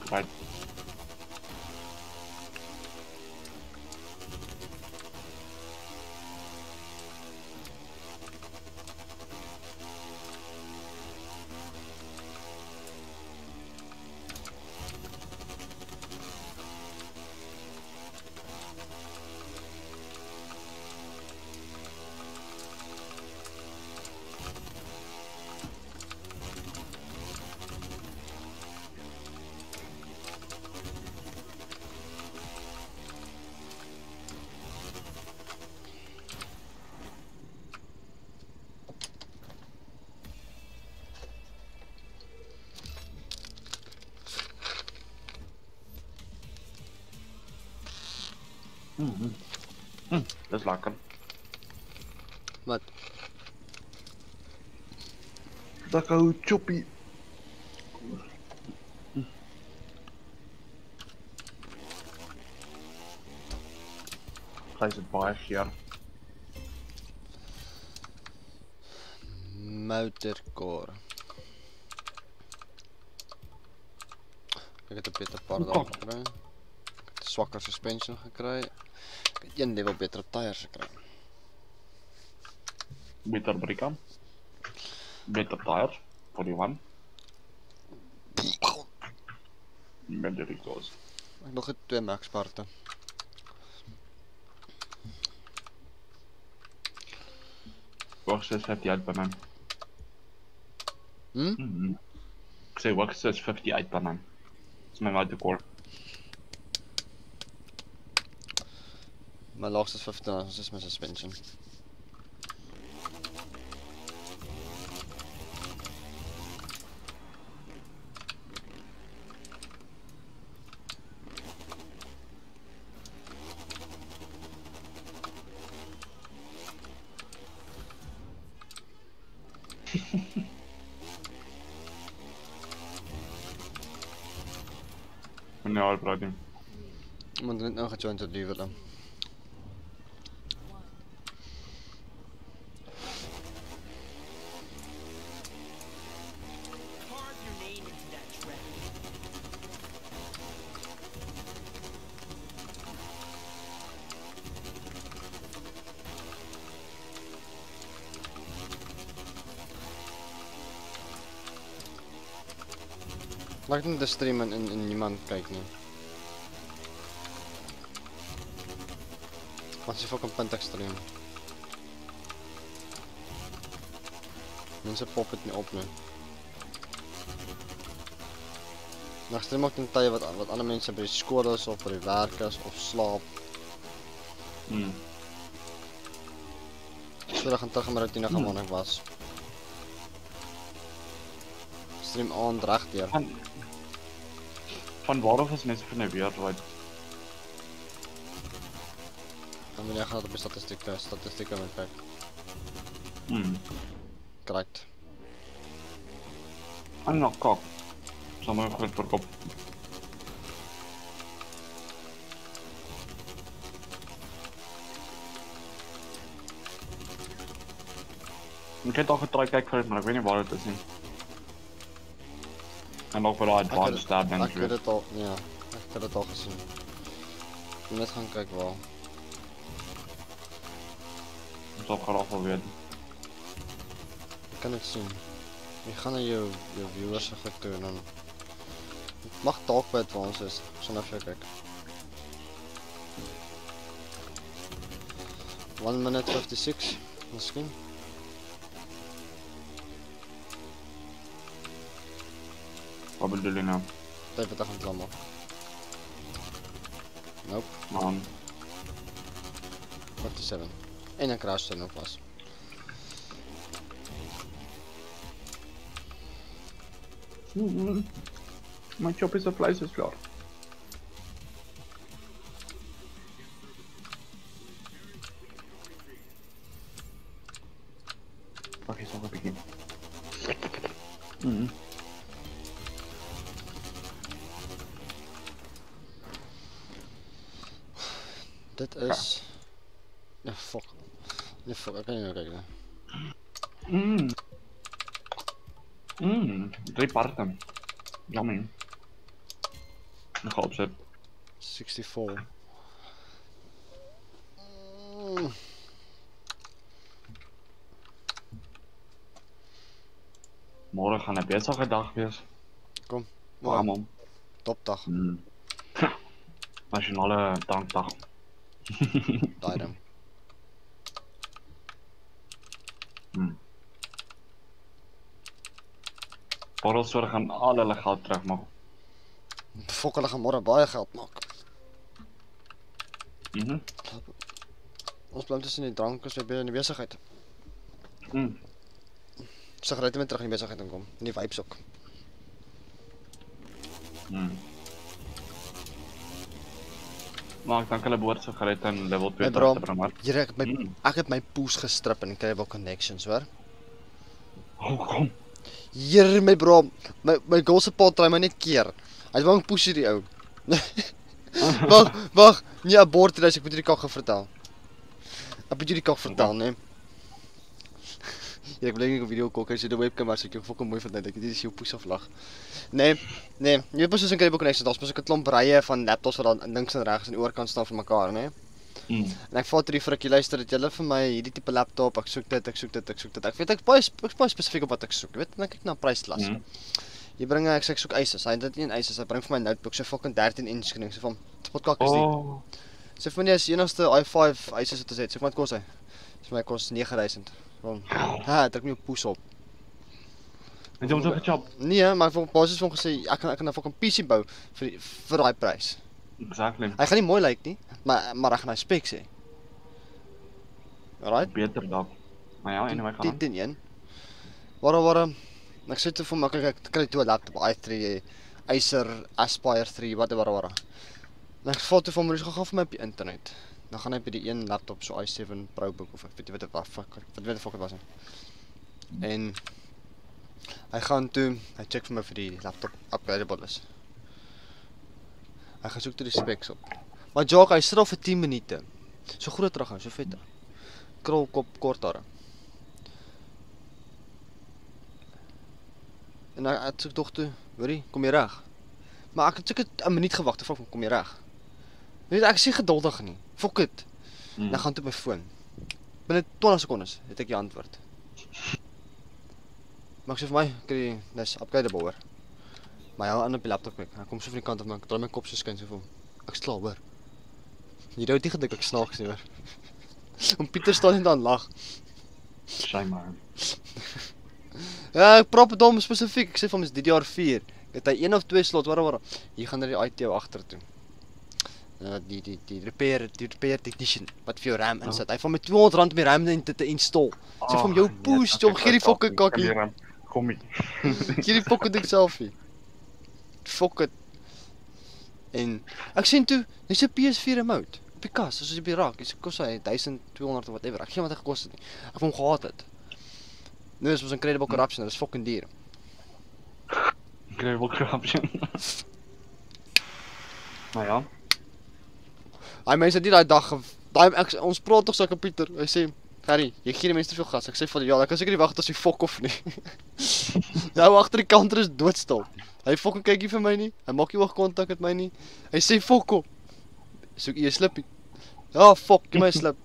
Right. Mhm. Hm, dat is lekker. Wat? Lekker choppy. Gijs het baie geer. Motorcore. Ik heb een beter paar Hoe dagen kan? gekry. Ek het 'n swakker suspension gekry. Ek het een level beter tyres gekry. Beter brika. Beter tires. forty-one. Beter exhaust. Ek nog net twee max parte. Hoogste is fifty-eight per man. Hm? Mhm. Ek sê hoogste is fifty-eight per man. Dis my motorcore. My laagste is fifty, ons is my suspension. Nee, al praat nie. Moet net nou gejoin tot duur dan. Carve your name into that track. Maak net de stream en, en, en niemand kyk nie. Wat is die fucking punt ek stream? Mense pop het nie op nie. Nou stream ook in tye wat wat ander mense by die skool is of by die werk is of slaap. Mm. So dan gaan terug in my routine gaan wanneer ek was. Stream aan reg deur. Van, van waar af is mense van die weer, right? Dan moet jy gaan op die statistieke, statistieke moet kyk. Mm. Correct. En nou kak. Sal my goed verkop. Ek het al getry kyk vir dit, maar ek weet nie waar dit is nie. En ook vir daai advanced tab ding Ek het dit al, ja, ek het dit al gesien. Ek moet net gaan kyk waar. Ons sal graag wil weet. Ek kan dit sien. Jy gaan na jou, jou viewers se goed toe en dan het mag dalk by advanced is, sonder vir jou kyk. one minute fifty-six, miskien. Wat bedoel jy nou? Tyd wat ek gaan klam maak. Nope, Man, fifty-seven. En dan crash sy nog was. my chop is op vleis is klaar. Pak eens nog een beetje. Mm. Dit is... Ja, fuck. Nee, fuck, ek kan nie nou kyk nie. Mm. Mm. Drie parten. Yummy. Ek gaan opsit. vyestig-vier. Mm. Môre gaan 'n besige dag wees. Kom, Waarom maar om? topdag, Hmm. Nasionale dankdag. daai ding. Hmm. Borrelsorg gaan al hulle geld terugmaak. Fok, hulle gaan môre baie geld maak. Mhm. Ons bly tussen die drank as by in die besigheid. Mm. Sigarette met terug in die besigheid inkom. En die vibes ook. Mm. Maar ek dink hulle behoort sigarette in level twee Hey bro, te bring maar. Here, ek het my Mm. ek het my poes gestrip en kry wel connections, hoor. Oh, kom. Here my bro, my my girl se pa try my net keer. Hy wou poes hierdie ou. Wag, wag, nee abort dit as ek moet hierdie kak gaan vertel. Ek moet hierdie kak vertel, nee. Ja, ek wil net 'n video kook as jy die webcam maar so ek fucking mooi vind net ek dit is jou poes af lag. Nee, nee, jy weet mos soos 'n cable connection, daar's mos 'n klomp rye van laptops wat dan links en regs aan die oorkant staan vir mekaar, nee. Mm. En ek vat hierdie frikkie luister dit julle vir my hierdie tipe laptop, ek soek dit, ek soek dit, ek soek dit. Ek weet ek baie ek is baie spesifiek op wat ek soek, jy weet, en ek kyk na prysklas. Mm. Jy bring ek sê ek soek Asus, hy het dit nie in Asus, hy bring vir my notebook so fucking dertien inch skerm, so van wat kak is dit? Oh. Sê vir my dis enigste i vyf Asus wat ons het. Sê wat kos hy? Sê my kos nege duisend. Van ha, druk my op poes op. Het jy hom so gechop? Nee, maar ek het basies vir hom gesê ek kan ek kan 'n fucking P C bou vir die, vir daai prys. Exactly. Hy gaan nie mooi lyk nie, maar maar ek gaan hy specs hê. Alright? Beter dalk. Maar ja, anyway gaan. Dit ding een. Waarom waarom ek sê te vir my ek kry toe 'n laptop i drie Acer Aspire drie whatever whatever. En ek vat toe van my gaan gaan vir my op die internet. Dan gaan hy by die een laptop so i seven ProBook of ek weet nie wat dit was fuck wat weet ek fuck dit was nie. En hy gaan toe, hy check vir my vir die laptop upgradable is. Hy gaan soek toe die specs op. Maar Jock, hy sit al vir tien minute. So groot terug gaan, so vet. Krol kop kort hare. En hy het soek tog toe, hoorie, kom jy reg? Maar ek het seker 'n minuut gewag te vra van kom jy reg? Weet ek is nie geduldig nie. Fok dit. Mm. Dan gaan toe op my foon. Binne twintig sekondes het ek die antwoord. Maar ek sê vir my, kry dis upgradable hoor. Maar hy aan op die laptop ek. Hy kom so van die kant af maar ek draai my kop so skyn so vir hom. Ek slaap hoor. Jy het nie gedink ek snaaks nie hoor. Om Pieter staan net aan lag. Shame man. Ja, ek praat met hom spesifiek. Ek sê vir hom is D D R vier. Het hy een of twee slot, waar waar. Hier gaan er die I T ou agter toe. Uh, die die die repair die repair technician wat vir jou RAM insit. Hy van my tweehonderd rand om die RAM in te, te install. Sê vir hom jou poes, jom gee die fucking kakkie. Kom hier. Gee die fucking ding selfie. Fok dit. En ek sien toe, dis 'n P S vier remote op die kas, soos op die rak. Dis kos hy twaalf honderd of whatever. Ek gee wat hy gekos het nie. Ek het hom gehaat het. Nou is ons incredible corruption, dit is fucking duur. Incredible corruption. Nou ja. Hy mense het nie daai dag ge- daai ek ons praat tog sulke Pieter. Hy sê, "Harry, jy gee die mense te veel gas." Ek sê vir ja, ek kan seker nie wag tot as jy fok of nie. Nou agter die counter is doodstil. Hy fucking kyk nie vir my nie. Hy maak nie oogkontak met my nie. Hy sê fok op. Soek jy 'n slippie? Ja, fok, gee my 'n slip.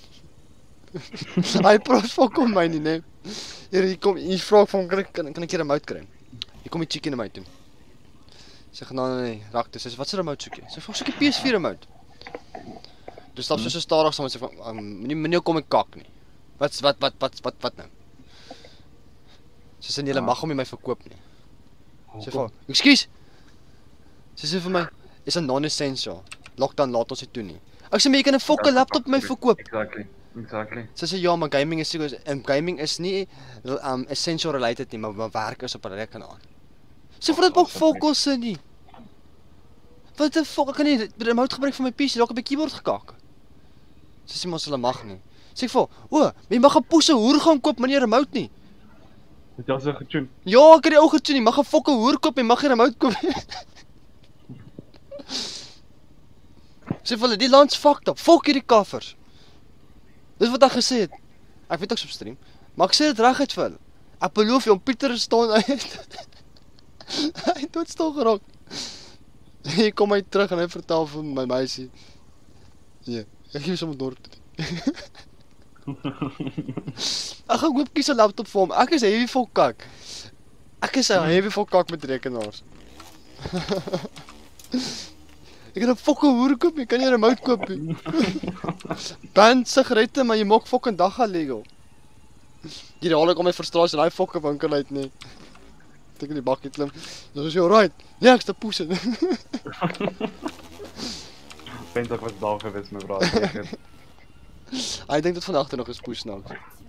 Hy praat fok om my nie, nee. Hier hier kom hier vra ek van kan ek kan, kan ek hier 'n remote kry? Hier kom die chick in my toe. Sy gaan dan nee, raak dit. Sy sê wat se remote soek jy? Sy vra soek 'n P S vier remote. Dus stap sy so stadig saam en sê van um, meneer meneer kom ek kak nie. Wat wat wat wat wat wat nou? Sy sê jy mag hom nie my verkoop nie. Sy vra, "Ekskuus." Sy sê vir my, "Is 'n non-essential. Lockdown laat ons dit toe nie." Ek sê, "Maar jy kan 'n fucking laptop my verkoop." Exactly. Exactly. Sy sê, "Ja, maar gaming is seker en gaming is nie um essential related nie, maar maar werk is op 'n rekenaar." Sy vra dit maak volkos sin nie. Wat die fuck, ek kan nie die remote gebruik van my P C, dalk op die keyboard gekak. Sy sê mos hulle mag nie. Sê ek vir, "O, jy mag 'n poese hoer gaan koop, maar nie 'n remote nie." Het jy al so getune? Ja, ek het die ou getune, jy mag 'n fucking hoer koop, jy mag nie 'n remote koop nie. Sê vir hulle, die land's fucked up. Fuck hierdie kaffers. Dis wat hy gesê het. Ek weet ek's op stream, maar ek sê dit reguit vir hulle. Ek beloof jou, Pieter staan uit. Hy het doodstil geraak. Hy kom hy terug en hy vertel vir my meisie. Nee, ek gee sommer dorp toe. Ek gaan koop kies 'n laptop vir hom. Ek is heavy vol kak. Ek is 'n heavy vol kak met rekenaars. Ek kan 'n fucking hoer koop, jy kan nie 'n remote koop nie. Band sigarette, maar jy maak fucking dag illegal. Hier haal ek om my frustrasie in daai fucking winkel uit nie. Ek in die bakkie klim. Dis is alright. Nee, ek's te poes. Vind ek was daar gewees, my bra. Hy dink dit vanagter nog is poes snaaks.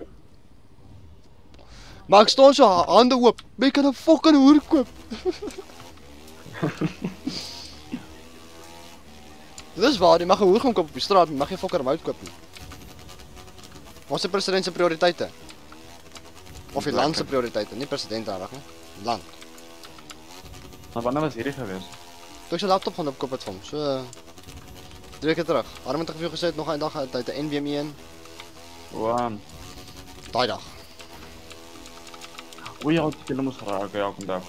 Maar ek staan so ha- hande oop. Jy kan 'n fucking hoer koop. Dis waar, jy mag 'n hoer gaan koop op die straat, maar mag jy fucking remote koop nie. Wat is die president se prioriteite? Of die land se prioriteite, nie president reg nie. Land. Maar wanneer was hierdie gewees? Toe ek sy laptop gaan opkoop het vir hom. So drie weke terug. Arm het ek vir jou gesê het nog 'n dag uit 'n N V M E een. Wow. Daai dag. O ja, die film moes raak, ja, kom daar.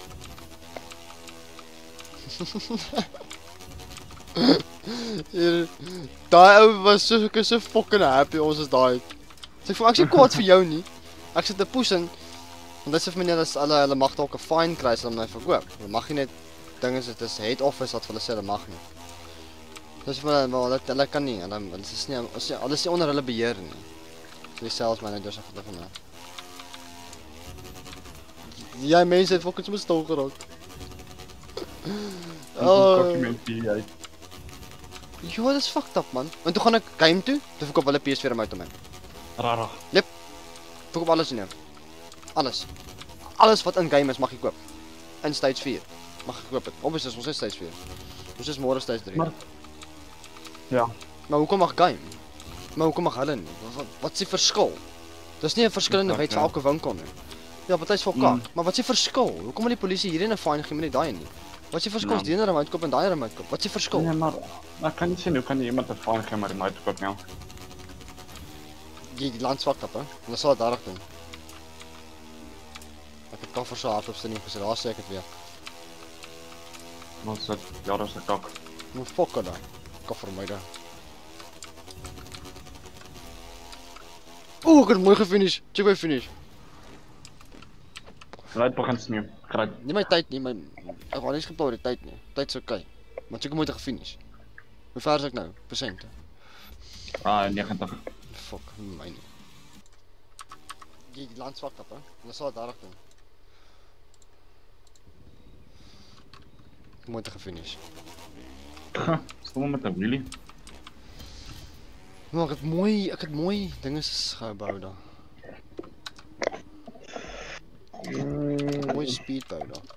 Hier, daai ou was so ek is so fucking happy ons is daai. So ek voel ek sê kwaad vir jou nie. Ek sit te push in. Want dit sê vir my net as hulle hulle mag dalk 'n fine kry as hulle my verkoop. Hulle mag nie net dinge is dit is head office wat vir hulle sê hulle mag nie. Dis vir hulle maar hulle hulle kan nie en dan hulle is nie ons sê alles is nie onder hulle beheer nie. So die sales managers sê vir hulle. Ja, mense het fucking so stil geraak. Oh. Dokumentie uit. Ja, dis fucked up man. En toe gaan ek game toe, toe verkoop hulle P S vier remote aan my. Rara. Verkoop alles in jou. Alles. Alles wat in game is mag jy koop. In stage vier mag jy koop het. Obviously is ons is stage vier. Ons is môre stage drie. Maar ja, Maar hoekom mag game? Maar hoekom mag hulle nie? Wat, wat, wat is die verskil? Dis nie 'n verskillende Exact, wet vir ja. elke winkel nie. Ja, party's vol kak, Mm. maar wat is die verskil? Hoekom wil die polisie hierdie 'n fine gee maar nie daai nie? Wat is die verskil? Ja. As die ene remote koop en daai remote koop? Wat is die verskil? nee, maar ek kan nie sien hoe kan jy iemand 'n fine gee maar die maat koop nou. Die, die land swak op, hè? Hulle sal dit daarig doen. Ek het koffer so hard op sy nie gesê, daar sê ek dit weer. Ons sit ja, dis 'n kak. Hoe fuck het daai? Koffer my daar. Oeh, ek het mooi gefinish. Check my finish. Laat begin sneeu. Kry. Nie my tyd nie, my ek gaan nie geplaas die tyd nie. Tyd's oukei. Maar check moet ek gefinish. Hoe ver is ek nou? Persente. Ah, negentig. Fuck, nie my nie. Die, die land swak op, hè? Hulle sal dit daarig doen. Ek moet ek gefinish. Stom met 'n wheelie. Maar ek het mooi, ek het mooi dinge gebou daar. Mooi speed bou daar.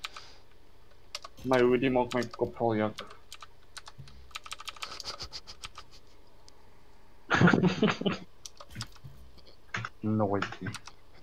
My hoodie maak my kop vol jak. Nooit nie.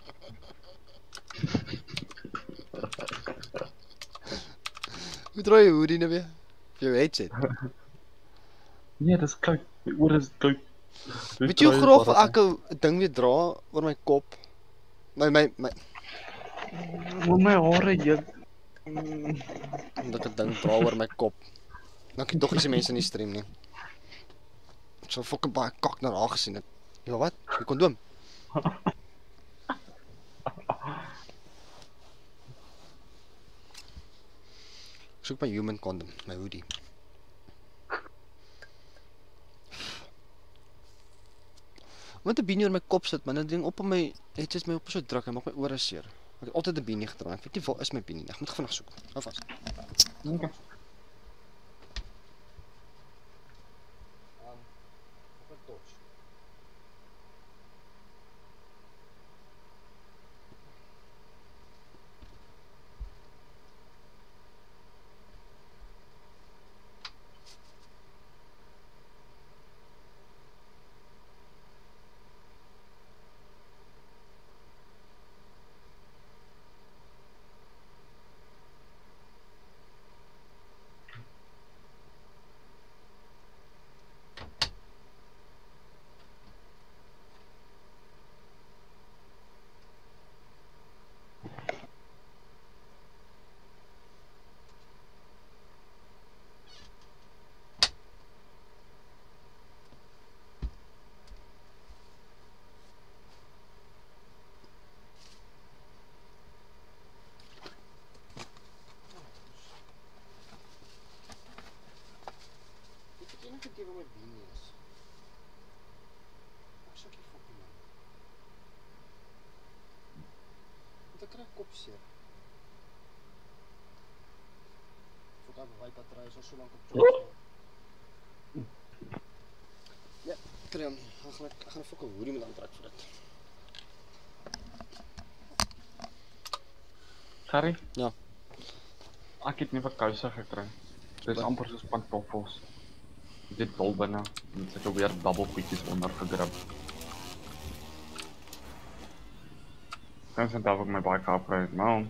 Hoe draai jy hoodie nou weer? Vir jou headset. Nee, dis koud. My oor is koud. Weet jy hoe graag wil ek 'n ding weer dra oor my kop? My my my Hoe my hare jy. dat ek 'n ding dra oor my kop. Dan kan tog nie se mense in die stream nie. Ek sou fucking baie kak na haar gesien het. Ja wat? Die kondoom. Ek soek my human condom, my hoodie. Wat 'n beanie oor my kop sit, man. Dat ding op op my het jy my op so druk en maak my ore seer. Ek het altyd 'n beanie gedra. Ek weet nie waar is my beanie nie. Ek moet vinnig soek. Hou vas. Okay. neus. Ek sukkie fucking man. Want ek kry kopseer. Fok aan my battery is al so lank op charge. Ja, kry hom nie. Ek gaan ek gaan 'n fucking hoodie moet aantrek vir dit. Gary? Ja. Ek het nie vakouse gekry. Dit is amper soos pantoffels. Dit het bol binne en sulke weer double goedjies onder gegrip. Kan sien dat ek my bike upgrade nou.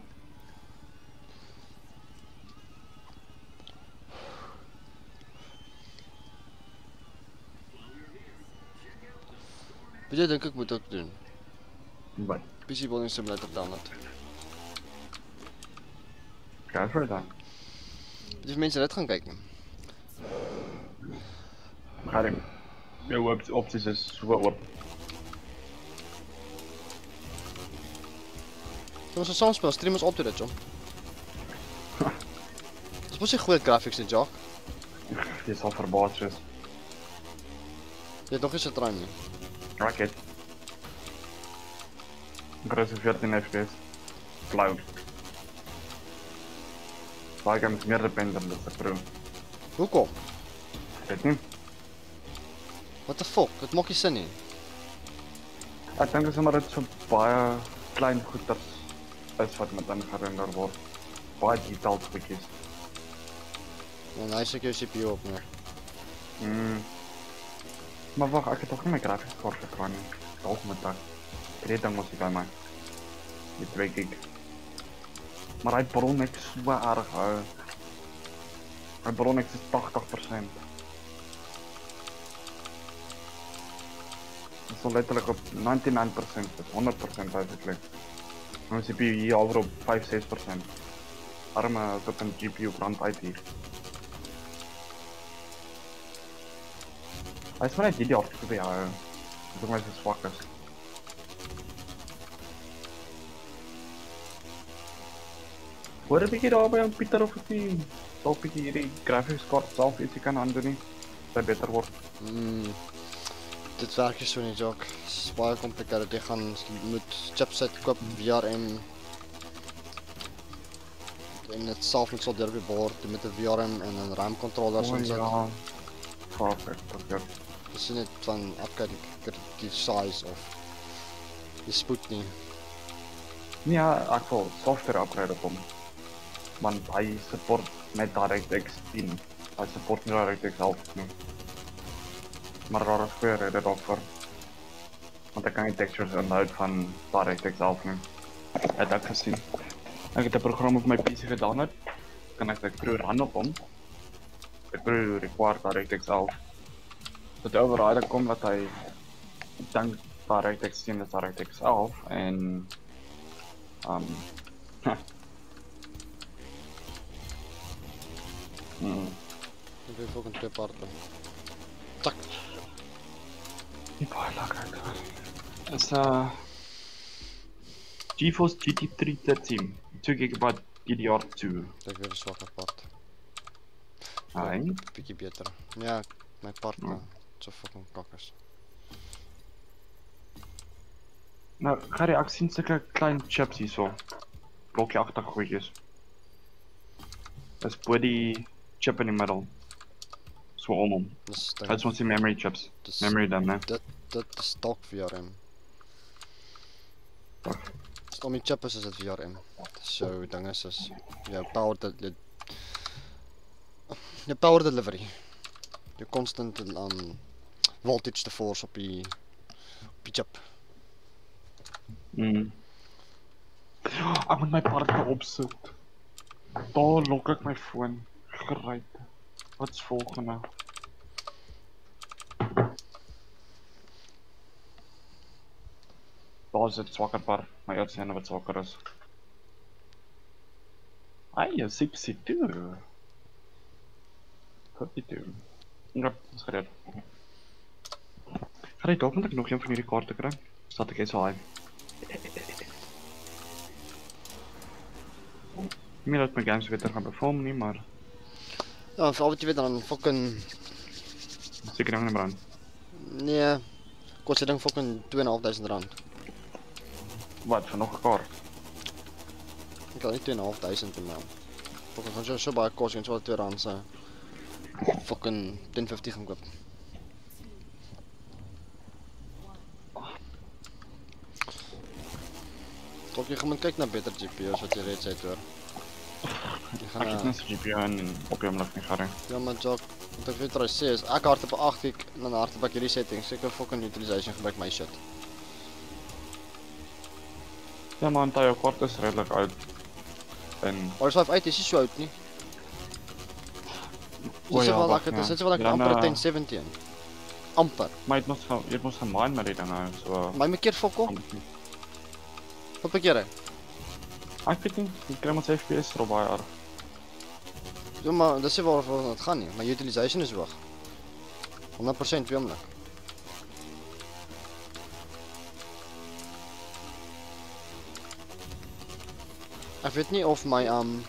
Weet jy dink ek moet ook doen? But P C Building Simulator download. go for it dan. Weet jy mense dit gaan kyk nie? Gary, jou op opties is so oop. Ons gaan saam speel, stream ons op toe dit, jong. Dis mos nie goeie graphics nie, Jock. Jy sal verbaas wees. Jy het nog eens getry nie. Rocket. Grosse veertien F P S. Cloud. Baie kan meer dependent as 'n pro. Hoekom? Weet nie. What the fuck? Dit maak nie sin nie. Ek dink dis maar dit so baie klein goeders is wat met ingerender word. Baie detailed goedjies. En hy sê ek jou C P U op nie. Mm. Maar wag, ek het nog nie my graphics kaart gekry nie. Dalk moet ek. Dit ding moet ek by my. Die twee gig. Maar hy bron ek so erg hou. Hy bron ek is tachtig persent. Dit is al letterlik op ninety-nine percent, dit is honderd percent basically. Nou is die C P U hier alweer op five six percent. Arme tot een G P U brand uit hier. Hy is maar net hierdie hartstikke by jou. Dit is my so swak is. Hoor 'n bietjie daar by aan Pieter of ek nie dalk bietjie hierdie graphics kaart self ietsie kan aandoen nie. Dat beter word. Mm. Dit werk nie so nie, Jock. Dit is baie complicated. Jy gaan moet chipset koop, V R M. En dit self moet soldeer op die bord met 'n V R M en 'n RAM controller so insit. ja. Perfect, okay. Dit is net van upgrade die, die size of die spoed nie. Nee, ek wil software upgrade op hom. Want hy support net DirectX ten. Hy support nie DirectX elf nie. Maar daar is goeie rede daarvoor. Want ek kan nie textures inhoud van DirectX elf nie. Het ek gesien. Ek het 'n program op my P C gedownload. Kan ek dit probeer run op hom. Ek probeer require DirectX elf. Dit override kom dat hy dink DirectX ten is DirectX elf en um Hmm. Ek wil fucking twee parte. Tak. Die baie lekker daar. Is uh GeForce G T three thirteen, two gigabyte D D R two. Dit weer 'n swakker part. Hy, Bietjie beter. Ja, my part Ja. ja. So fucking kakkers. nou Gary, ek sien sulke klein chips hierso. Blokkie agtig goedjies. Dis bo die chip in die middel. So om hom. Dis Dit ding. is ons die memory chips. Dis Memory dan, né? dit dit is dalk V R M. Wag. As dit om die chip is, is dit V R M. So ding is is jou power dat jou power delivery. Jou constant um voltage te force op die op die chip. Mm. Ek moet my parte opsit. Daar lok ek my foon. Geryt. Wat's volgende? Daar is dit swakker par, my eerste ene wat swakker is. Ai, jy sixty-two. fifty-two. Ja, dis gereed. Gereed, dalk moet ek nog een van hierdie kaarte kry. Staat ek eens al hy. Nie meer dat my games beter gaan perform nie, maar Ja, vir al wat jy weet dan fucking Seker ding in brand. Nee, kost die ding fucking twee en 'n half duisend rand. Wat, vir nog 'n kaart? Ek kan nie twee en 'n half duisend in nou. Fucking gaan so so baie kos en so twee rand se fucking ten vyftig gaan koop. Tot jy gaan moet kyk na beter G P U's wat jy reeds het hoor. Jy gaan Ek het uh, net 'n G P U en op die oomblik nie gehad. ja maar Jock, wat ek weet wat hy sê is ek hardop op agt gig en dan hardop ek hierdie settings, seker fucking utilization gebruik my shit. Ja man, jou kaart is redelik oud. En Maar is vyf uit is nie so oud nie. O Dis ja, wel wag, ek het ja. dis wel ek Dan, amper 'n uh, ten sewentien. Amper. maar jy het mos ge- jy het mos gemine met dit dan nou, so. My my keer fokol. Wat keer hy? Ek weet nie, ek kry mos F P S er baie erg. Ja maar dis nie waaroor dit gaan nie. My utilization is hoog. honderd persent weer omlik. Ek weet nie of my um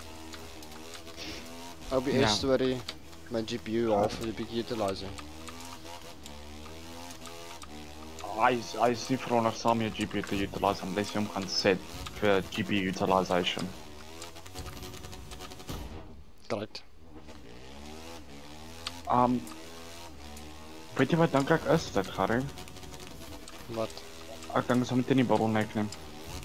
O B S Ja. storie my G P U half 'n bietjie utiliseer. Hy is hy is nie veronderstel om jou G P U te utilise unless jy hom gaan set vir G P U utilization. Correct. Um weet jy wat dink ek is dit, Gary? Wat? Ek dink ons moet nie bottleneck neem.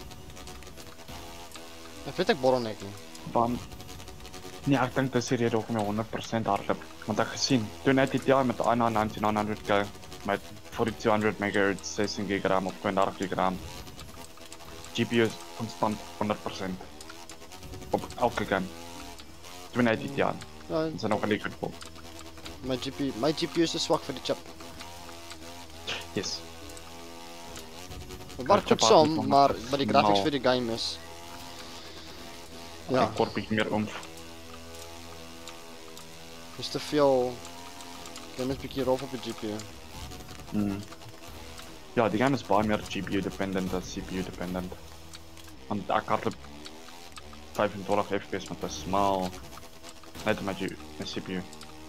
Ek weet ek bottleneck nie. Want nee, ek dink dis die rede hoekom hy honderd persent hardloop. Want ek gesien, toe net die T I met I nine ninety nine hundred K met forty-two hundred megahertz, sixteen gig RAM of twenty-eight gig RAM. G P U is constant honderd persent. Op elke game. Toe net die T I. Ja, Dit is nog 'n liquid vol. my G P U, my G P U is te swak vir die chip. Yes. Dit werk chip goed hard saam, met maar by die graphics nou. vir die game is Ja. ja, Ek kort bietjie meer omf. is te veel. Game is bietjie rof op die G P U. Mm. Ja, die game is baie meer G P U dependent as C P U dependent. Want ek hardloop vyfentwintig F P S met 'n smal net met jou C P U.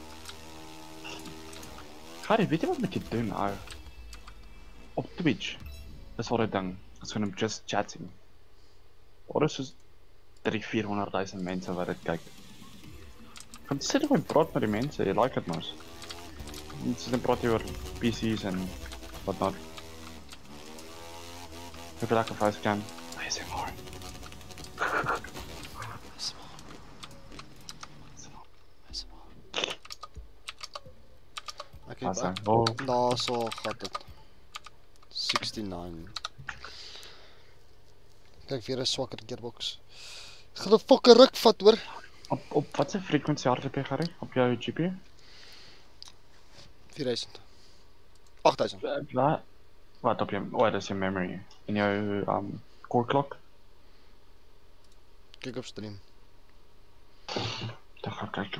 Gary, weet jy wat moet jy doen ou? Op Twitch. Dis wat ek dink. As genoem just chatting. Daar is soos drie vierhonderd duisend mense wat dit kyk. Kan sit en praat met die mense, jy like dit mos. Sit en praat jy oor P C's en wat not. Ek wil lekker facecam. A S M R. Ek het Awesome. ek, Oh. daar so gat dit. sixty-nine. Kyk weer 'n swakker gearbox. Gaan 'n fucking ruk vat hoor. Op op wat se frekwensie hardloop jy Gary op jou G P U? four thousand. eight thousand. Uh, Wat wat op jou oh, dis jou memory in jou um core clock? Kyk op stream. Dan gaan kyk.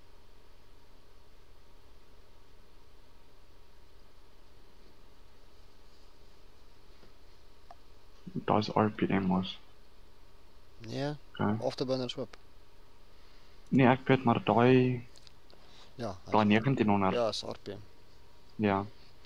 Da's R P M was. Nee, Okay. afterburner swap. Nee, ek weet maar daai Ja. daai negentienhonderd. Ja, is R P M. Ja.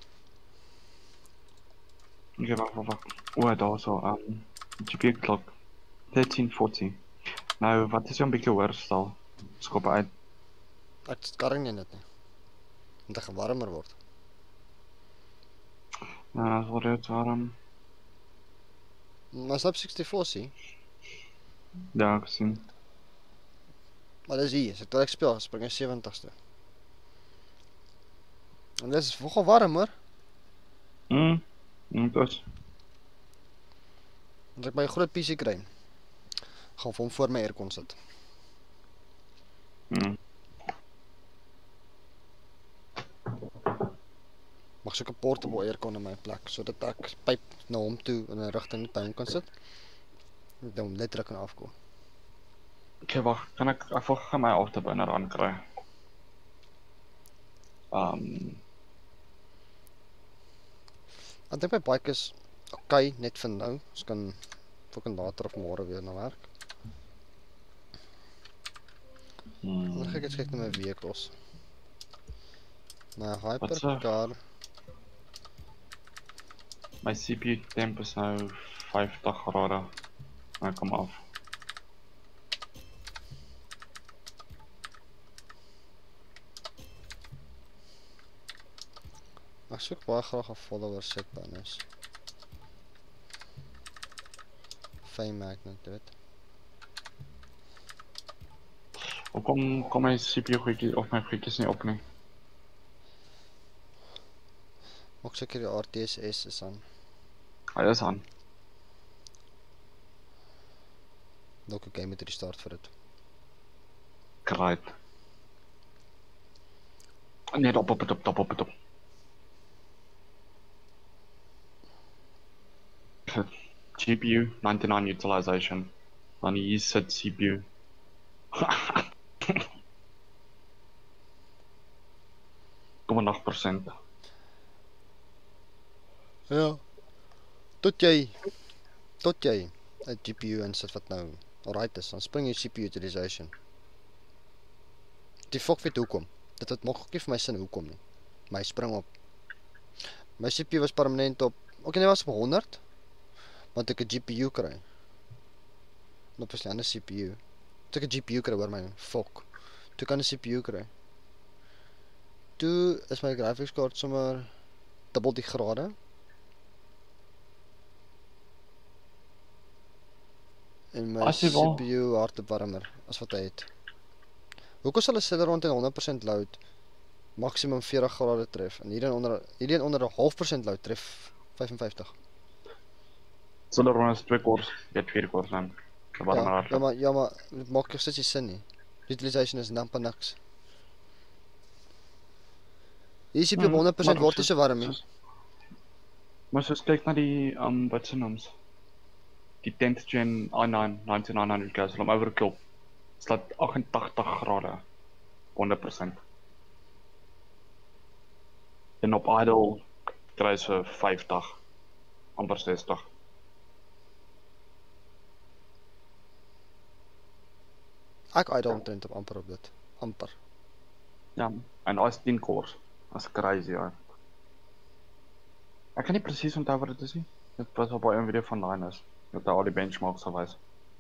Okay, wag, wag, wag. O, daar so um G P U clock thirteen forty. Nou, wat is jou 'n bietjie hoër stel? Skop uit. Ek karring nie dit nie. Moet dit warmer word. Nou, as word dit warm. Maar snap sixty-four sien. Ja, ek sien. Maar dis hier, as ek direk speel, spring hy seventigste. En dis is nogal warm hoor. Mm. Mm, dus. As ek my groot P C kry, gaan vir hom voor my aircon sit. Mm. Mag soek 'n portable aircon in my plek sodat ek pyp na hom toe in 'n rigting by hom kan sit. En dan net druk en afkoel. Okay, wag, kan ek ek wil gaan my afterburner aankry. Um, Ek dink my bike is okay net vir nou. Ons kan fucking later of môre weer na werk. Dan hmm. gaan ek eens kyk na my vehicles. My Wat hypercar. My C P U temp is nou vyftig grade. Nou kom af. Ek soek baie graag 'n follower set bonus. Fame magnet, jy weet. Hoekom kom my C P U goedjies of my goedjies nie op nie? Maak seker die R T S S is aan. Hy is aan. Dalk 'n game met restart vir dit. Great. Nee, top op, top, top op, top. G P U, ninety-nine utilization. Dan hier sit C P U. Kom maar procent. Ja. Tot jy tot jy 'n G P U insit wat nou alright is, dan spring jy C P U utilization. Die fok weet hoekom. Dit het nog nie vir my sin hoekom nie. My spring op. My C P U was permanent op. Okay, nee, was op honderd. Want ek 'n G P U kry. En op 'n ander C P U. Toe ek 'n G P U kry oor my fok. Toe kan 'n C P U kry. Toe is my graphics card sommer dubbel die grade. En my As jy wil- C P U hartwarmer as wat hy het. Hoekom sal 'n Celeron teen honderd persent load maksimum veertig grade tref en hierdie onder hierdie onder 'n half persent load tref vyf en vyftig. Celeron is twee cores, jy het vier cores dan. Wat Ja, maar ja, maar ja, maar dit maak nog steeds nie sin nie. Utilization is nampa niks. Hier C P U op Hmm, honderd persent maar word nie so warm nie. soos- Maar soos kyk na die um wat se noems. Die tenth gen i nine ninety-nine hundred K sal hom overkill. Slaat agt-en-tagtig grade. honderd persent. En op idle kry jy vyftig amper sestig. Ek idle omtrent op amper op dit. Amper. Ja, en daai is tien cores. That's crazy, ja. Ek kan nie presies onthou wat dit is nie. Dit was op 'n video van Linus. Met al die benchmarks gewys.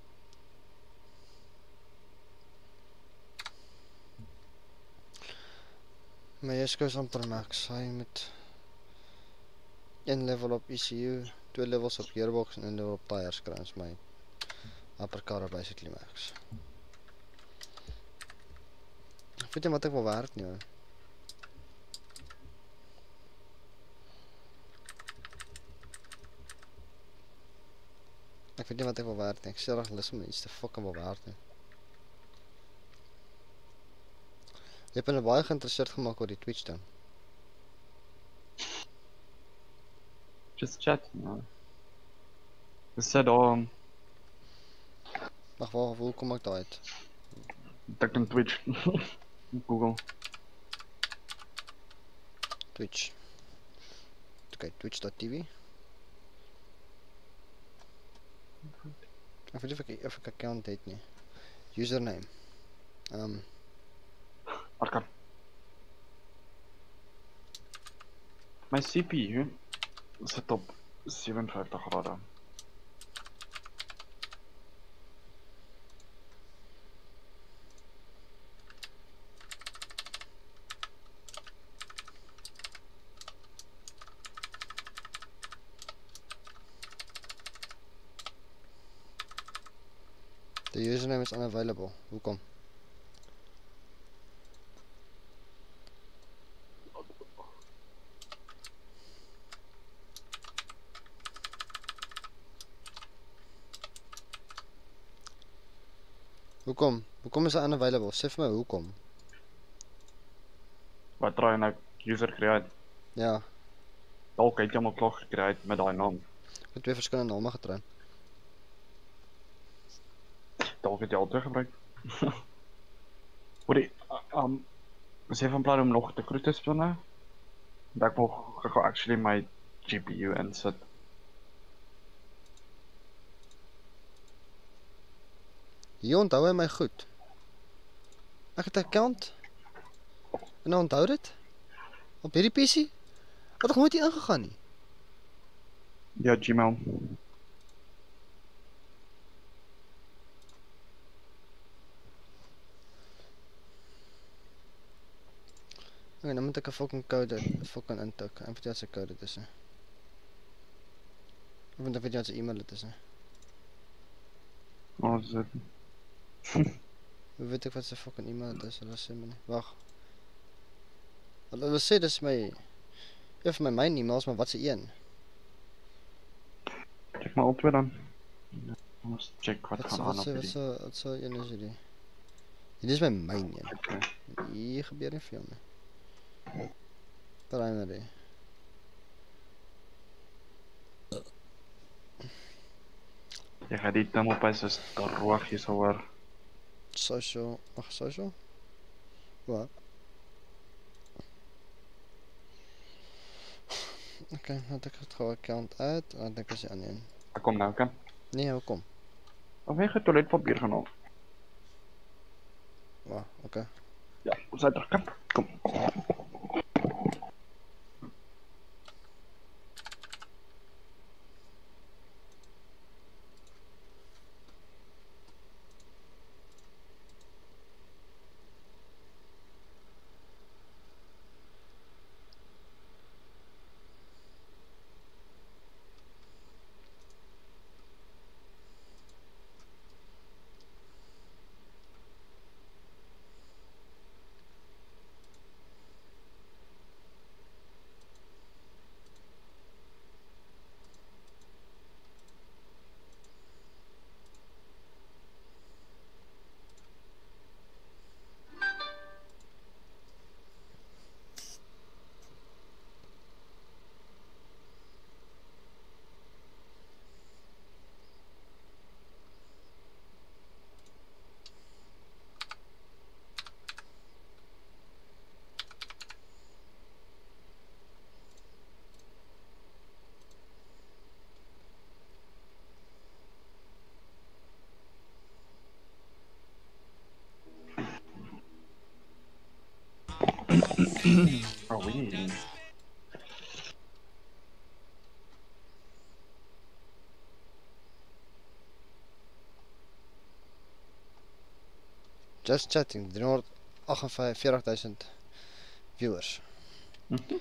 My Jesko is amper max. Hy met een level op E C U, twee levels op gearbox en een level op tires kry ons my upper car basically max. Ek weet nie wat ek wil werk nie. Hoor. Ek weet nie wat ek wil werk nie. Ek sê reg lus om iets te fucking wil werk nie. Jy het my baie geïnteresseerd gemaak oor die Twitch dan. Just chat, man. Dis sê daar Wag, waar hoe kom ek daai uit? tik in Twitch. Google. Twitch. Okay, twitch dot t v. Ek weet nie of ek of ek 'n account het nie. Username. Ehm um, Arkan. My C P U sit op seventy-five grade. the username is unavailable. Hoekom? Hoekom? Hoekom is hy unavailable? Sê vir my hoekom. Wat try nou user create? Ja, Dalk het jy hom al klaar gecreate met daai naam. ek het twee verskillende name getry. Dalk het jy al twee gebruik. Hoorie, um is jy van plan om nog te kroeg te speel nou? Dat ek wil gou actually my G P U insit. Hier onthou hy my goed. Ek het 'n account. En hy onthou dit? Op hierdie P C? Wat nog nooit hier ingegaan nie. Ja, Gmail. Okay, dan moet ek 'n fucking code fucking intik. Ek weet nie wat se code dit is nie. Ek weet nie wat se e-mail dit is nie. Wat is dit? Hoe weet ek wat se fucking e-mail dit is? Hulle sê my nie. Wag. Hulle hulle sê dis my Ja, vir my myn e-mails, maar wat se een? Check maar op twee dan. Ons check wat Wat gaan se aan wat op se wat hierdie. se wat se een is hierdie? Hierdie is my myn een. Okay. Hier gebeur nie veel nie. Primary. Jy gaan die tim op is is droog hier sou hoor. Social. Wag, social? Wat? Okay, dan het ek het gou account uit, en dan dink ek is die ander een. Ek kom nou kan. Nee, hoekom? Of jy het toiletpapier gaan haal. Wag, okay. Ja, ons uit terug kan. Kom. Oh, wee. Just chatting, driehonderdagtenveertig duisend viewers. Mhm.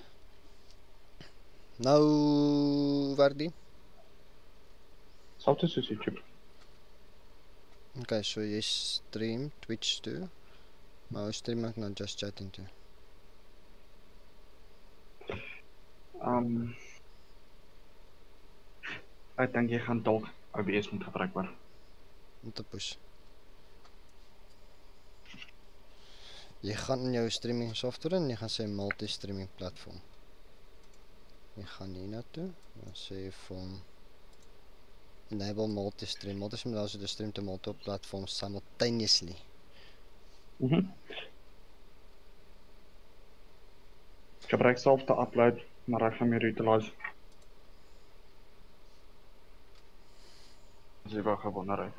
Nou, werk die? Salto soos YouTube. Okay, so jy stream Twitch toe, maar hoe stream ek na Just Chatting toe? Um Ek dink jy gaan dalk O B S moet gebruik hoor. Om te push. Jy gaan in jou streaming software en jy gaan sê multi-streaming platform. Jy gaan hier na toe, dan sê jy van enable multi-stream. Multi-stream allows you to stream to multiple platforms simultaneously. Mhm. Gebruik self te upload, maar ek gaan my utilize. As jy wou gewonder het.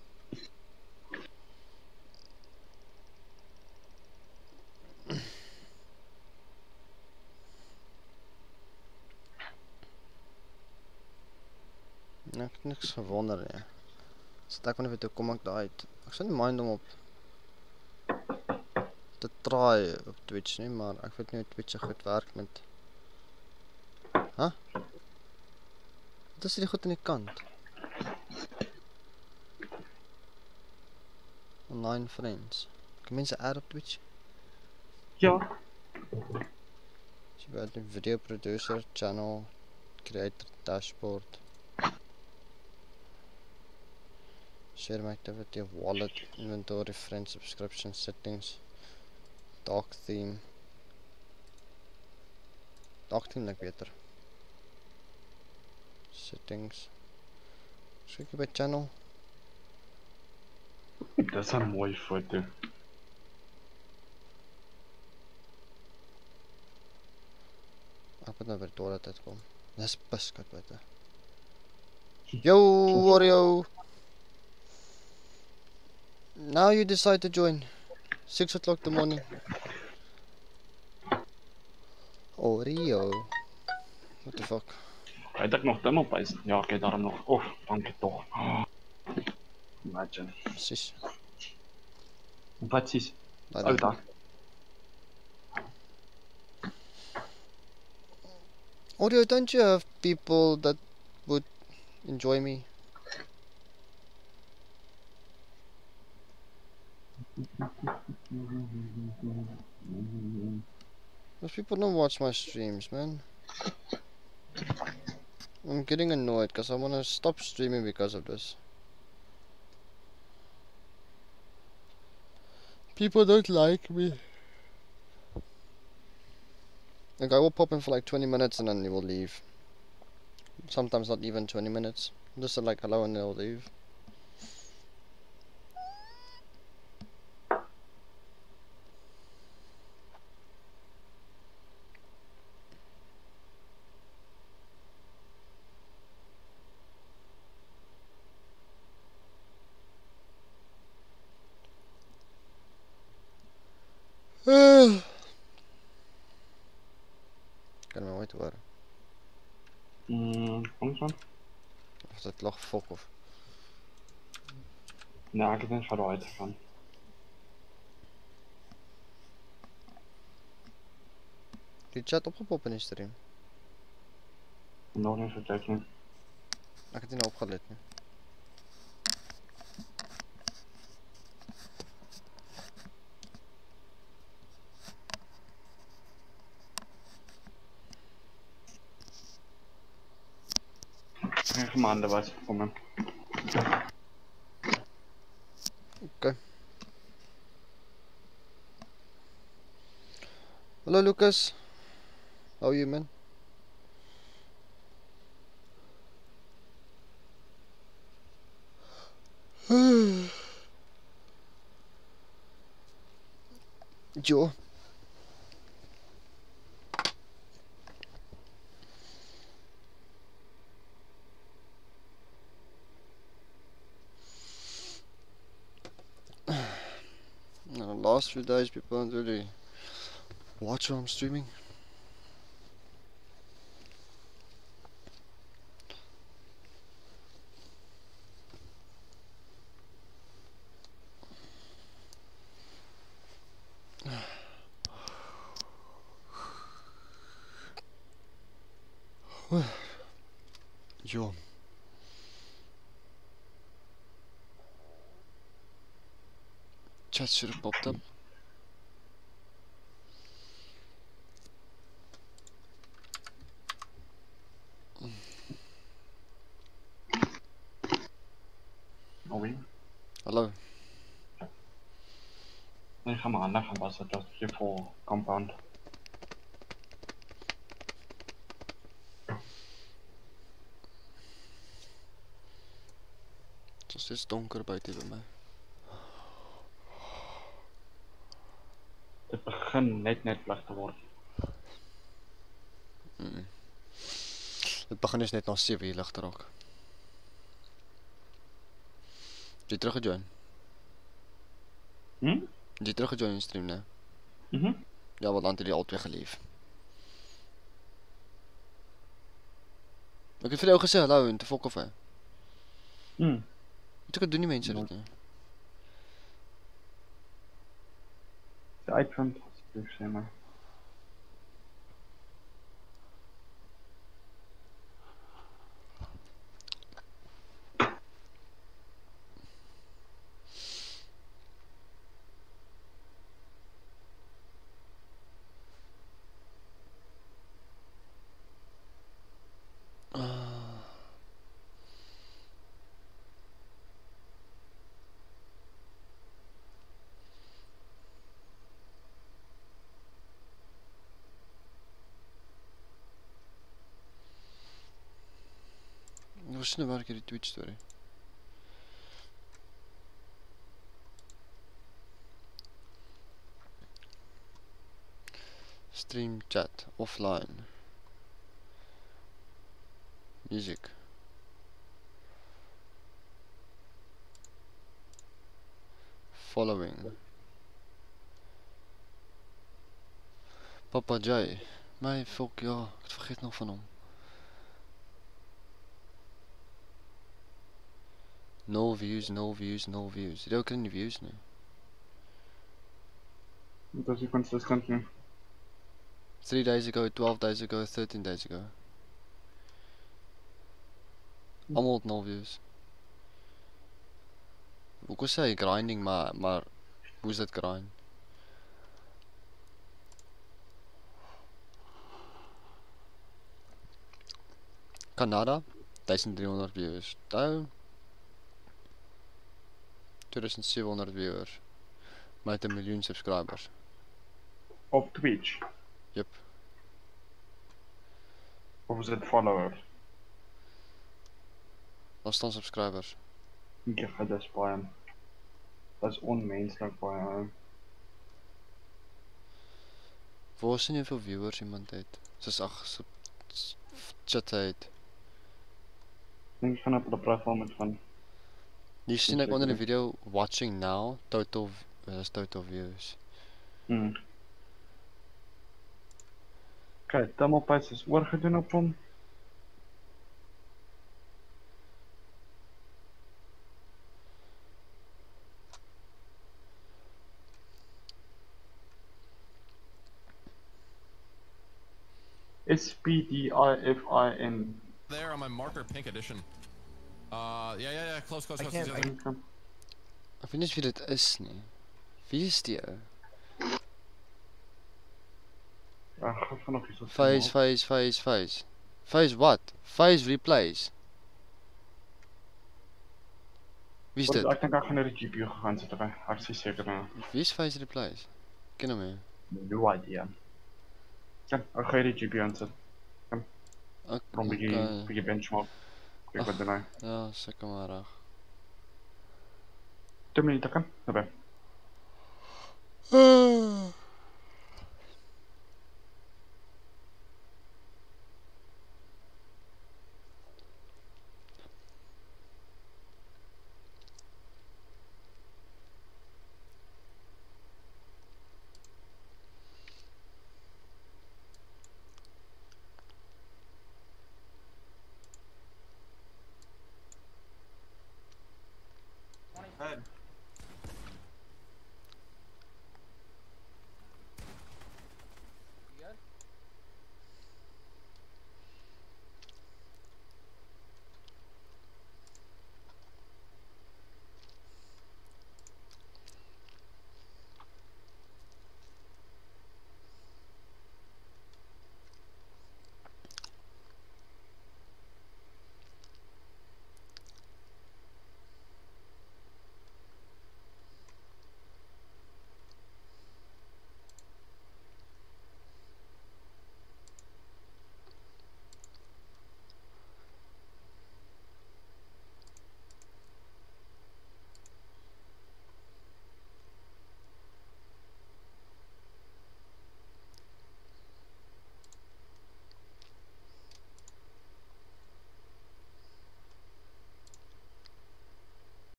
Nee, ek het niks gewonder nie. So ek wonder hoe toe kom ek daar uit. Ek sou nie mind om op te try op Twitch nie, maar ek weet nie hoe Twitch so goed werk met Huh? Wat is die goed aan die kant? Online friends. Kan mense add op Twitch? Ja. So jy weet die video producer, channel, creator, dashboard. Share my activity, wallet, inventory, friend subscription settings, dark theme. Dark theme lyk beter. Settings. Kyk by channel. Dis 'n mooi foto. Ek moet nou weer toilet uitkom. Dis piskat buite. Yo, Wario. Now you decide to join. Six o'clock in the morning. Oreo. What the fuck? Het ek nog dim op huis? Ja, ek het daarom nog. Oef, dankie tog. Imagine. Precies. Wat sies? I Oh, don't know. daar. Oreo, don't you have people that would enjoy me? Those people don't watch my streams, man. I'm getting annoyed because I want to stop streaming because of this. People don't like me. The guy will pop in for like twenty minutes and then he will leave. Sometimes not even twenty minutes. Just say like hello and they'll leave. Kan maar ooit worden. Mm, kom eens aan. Of dat lag fok of. Nee, ek het net verder uitgegaan. Die chat opgepop in die stream. Nog nie gekyk nie. Ek het nie nou opgelet nie. Geen maande was gekomen. Okay. Hallo Lucas. How are you, man? Joe. The last few days people don't really watch what I'm streaming. Joe. Chat should have popped up. Oei. Hallo. Nee, ga maar aandag, was het was hier voor compound. Het is steeds donker buiten bij mij. Het begint net net lig te worden. Mm. Het begin is net na sewe hier lig te raak. Jy teruggejoin? Hm? Jy teruggejoin in die stream, nee? Mhm. Ja, want dan het jy al twee geleef. Ek het vir jou gesê hallo en te fok of hy. Hm. Ek doen nie mense dit nie. De uitvind, asseblief sê maar. Hoe snel werk hierdie Twitch story? Stream chat offline. Music. Following. Papa J. My fuck ja, ek het vergeet nog van hom. nul views, nul views, nul views. Jy het ook nie views nie. Dit is nie consistent nie. three days ago, twelve days ago, thirteen days ago. Almal het nul views. Hoe kon sê grinding, maar maar hoe is dit grind? Canada, thirteen hundred viewers. Down. twenty-seven hundred viewers. Met een miljoen subscribers. Op Twitch. Yep. Of is dit followers? Daar staan subscribers. Ek gaan dit baie. Dat is onmenslik baie. Waar sien jy hoeveel viewers iemand het? Soos ag, so chat het. Dink van op die profiel met van. Hier sien ek onder die video watching now, total is total views. Hmm. Kijk, Tamelpijs is oorgedoen op hom. S P D I F I N. There on my marker pink edition. Uh, yeah, yeah, yeah, close, close, I close. can't- close, close. Ek weet nie wie dit is nie. Wie is die ou? Ja, gaan van nog iets op. Face, face, face, face. Face what? Face replays. Wie is dit? Ek dink ek gaan na die G P U gegaan sit, ek ek is seker nou. Wie is face replays? Ken hom nie. No idea. Ja, ek gaan die G P U aansit. Ek Om 'n bietjie okay. bietjie benchmark. Kyk wat doen hy. Ja, seker maar reg. twee minute kan. Naby. Ah.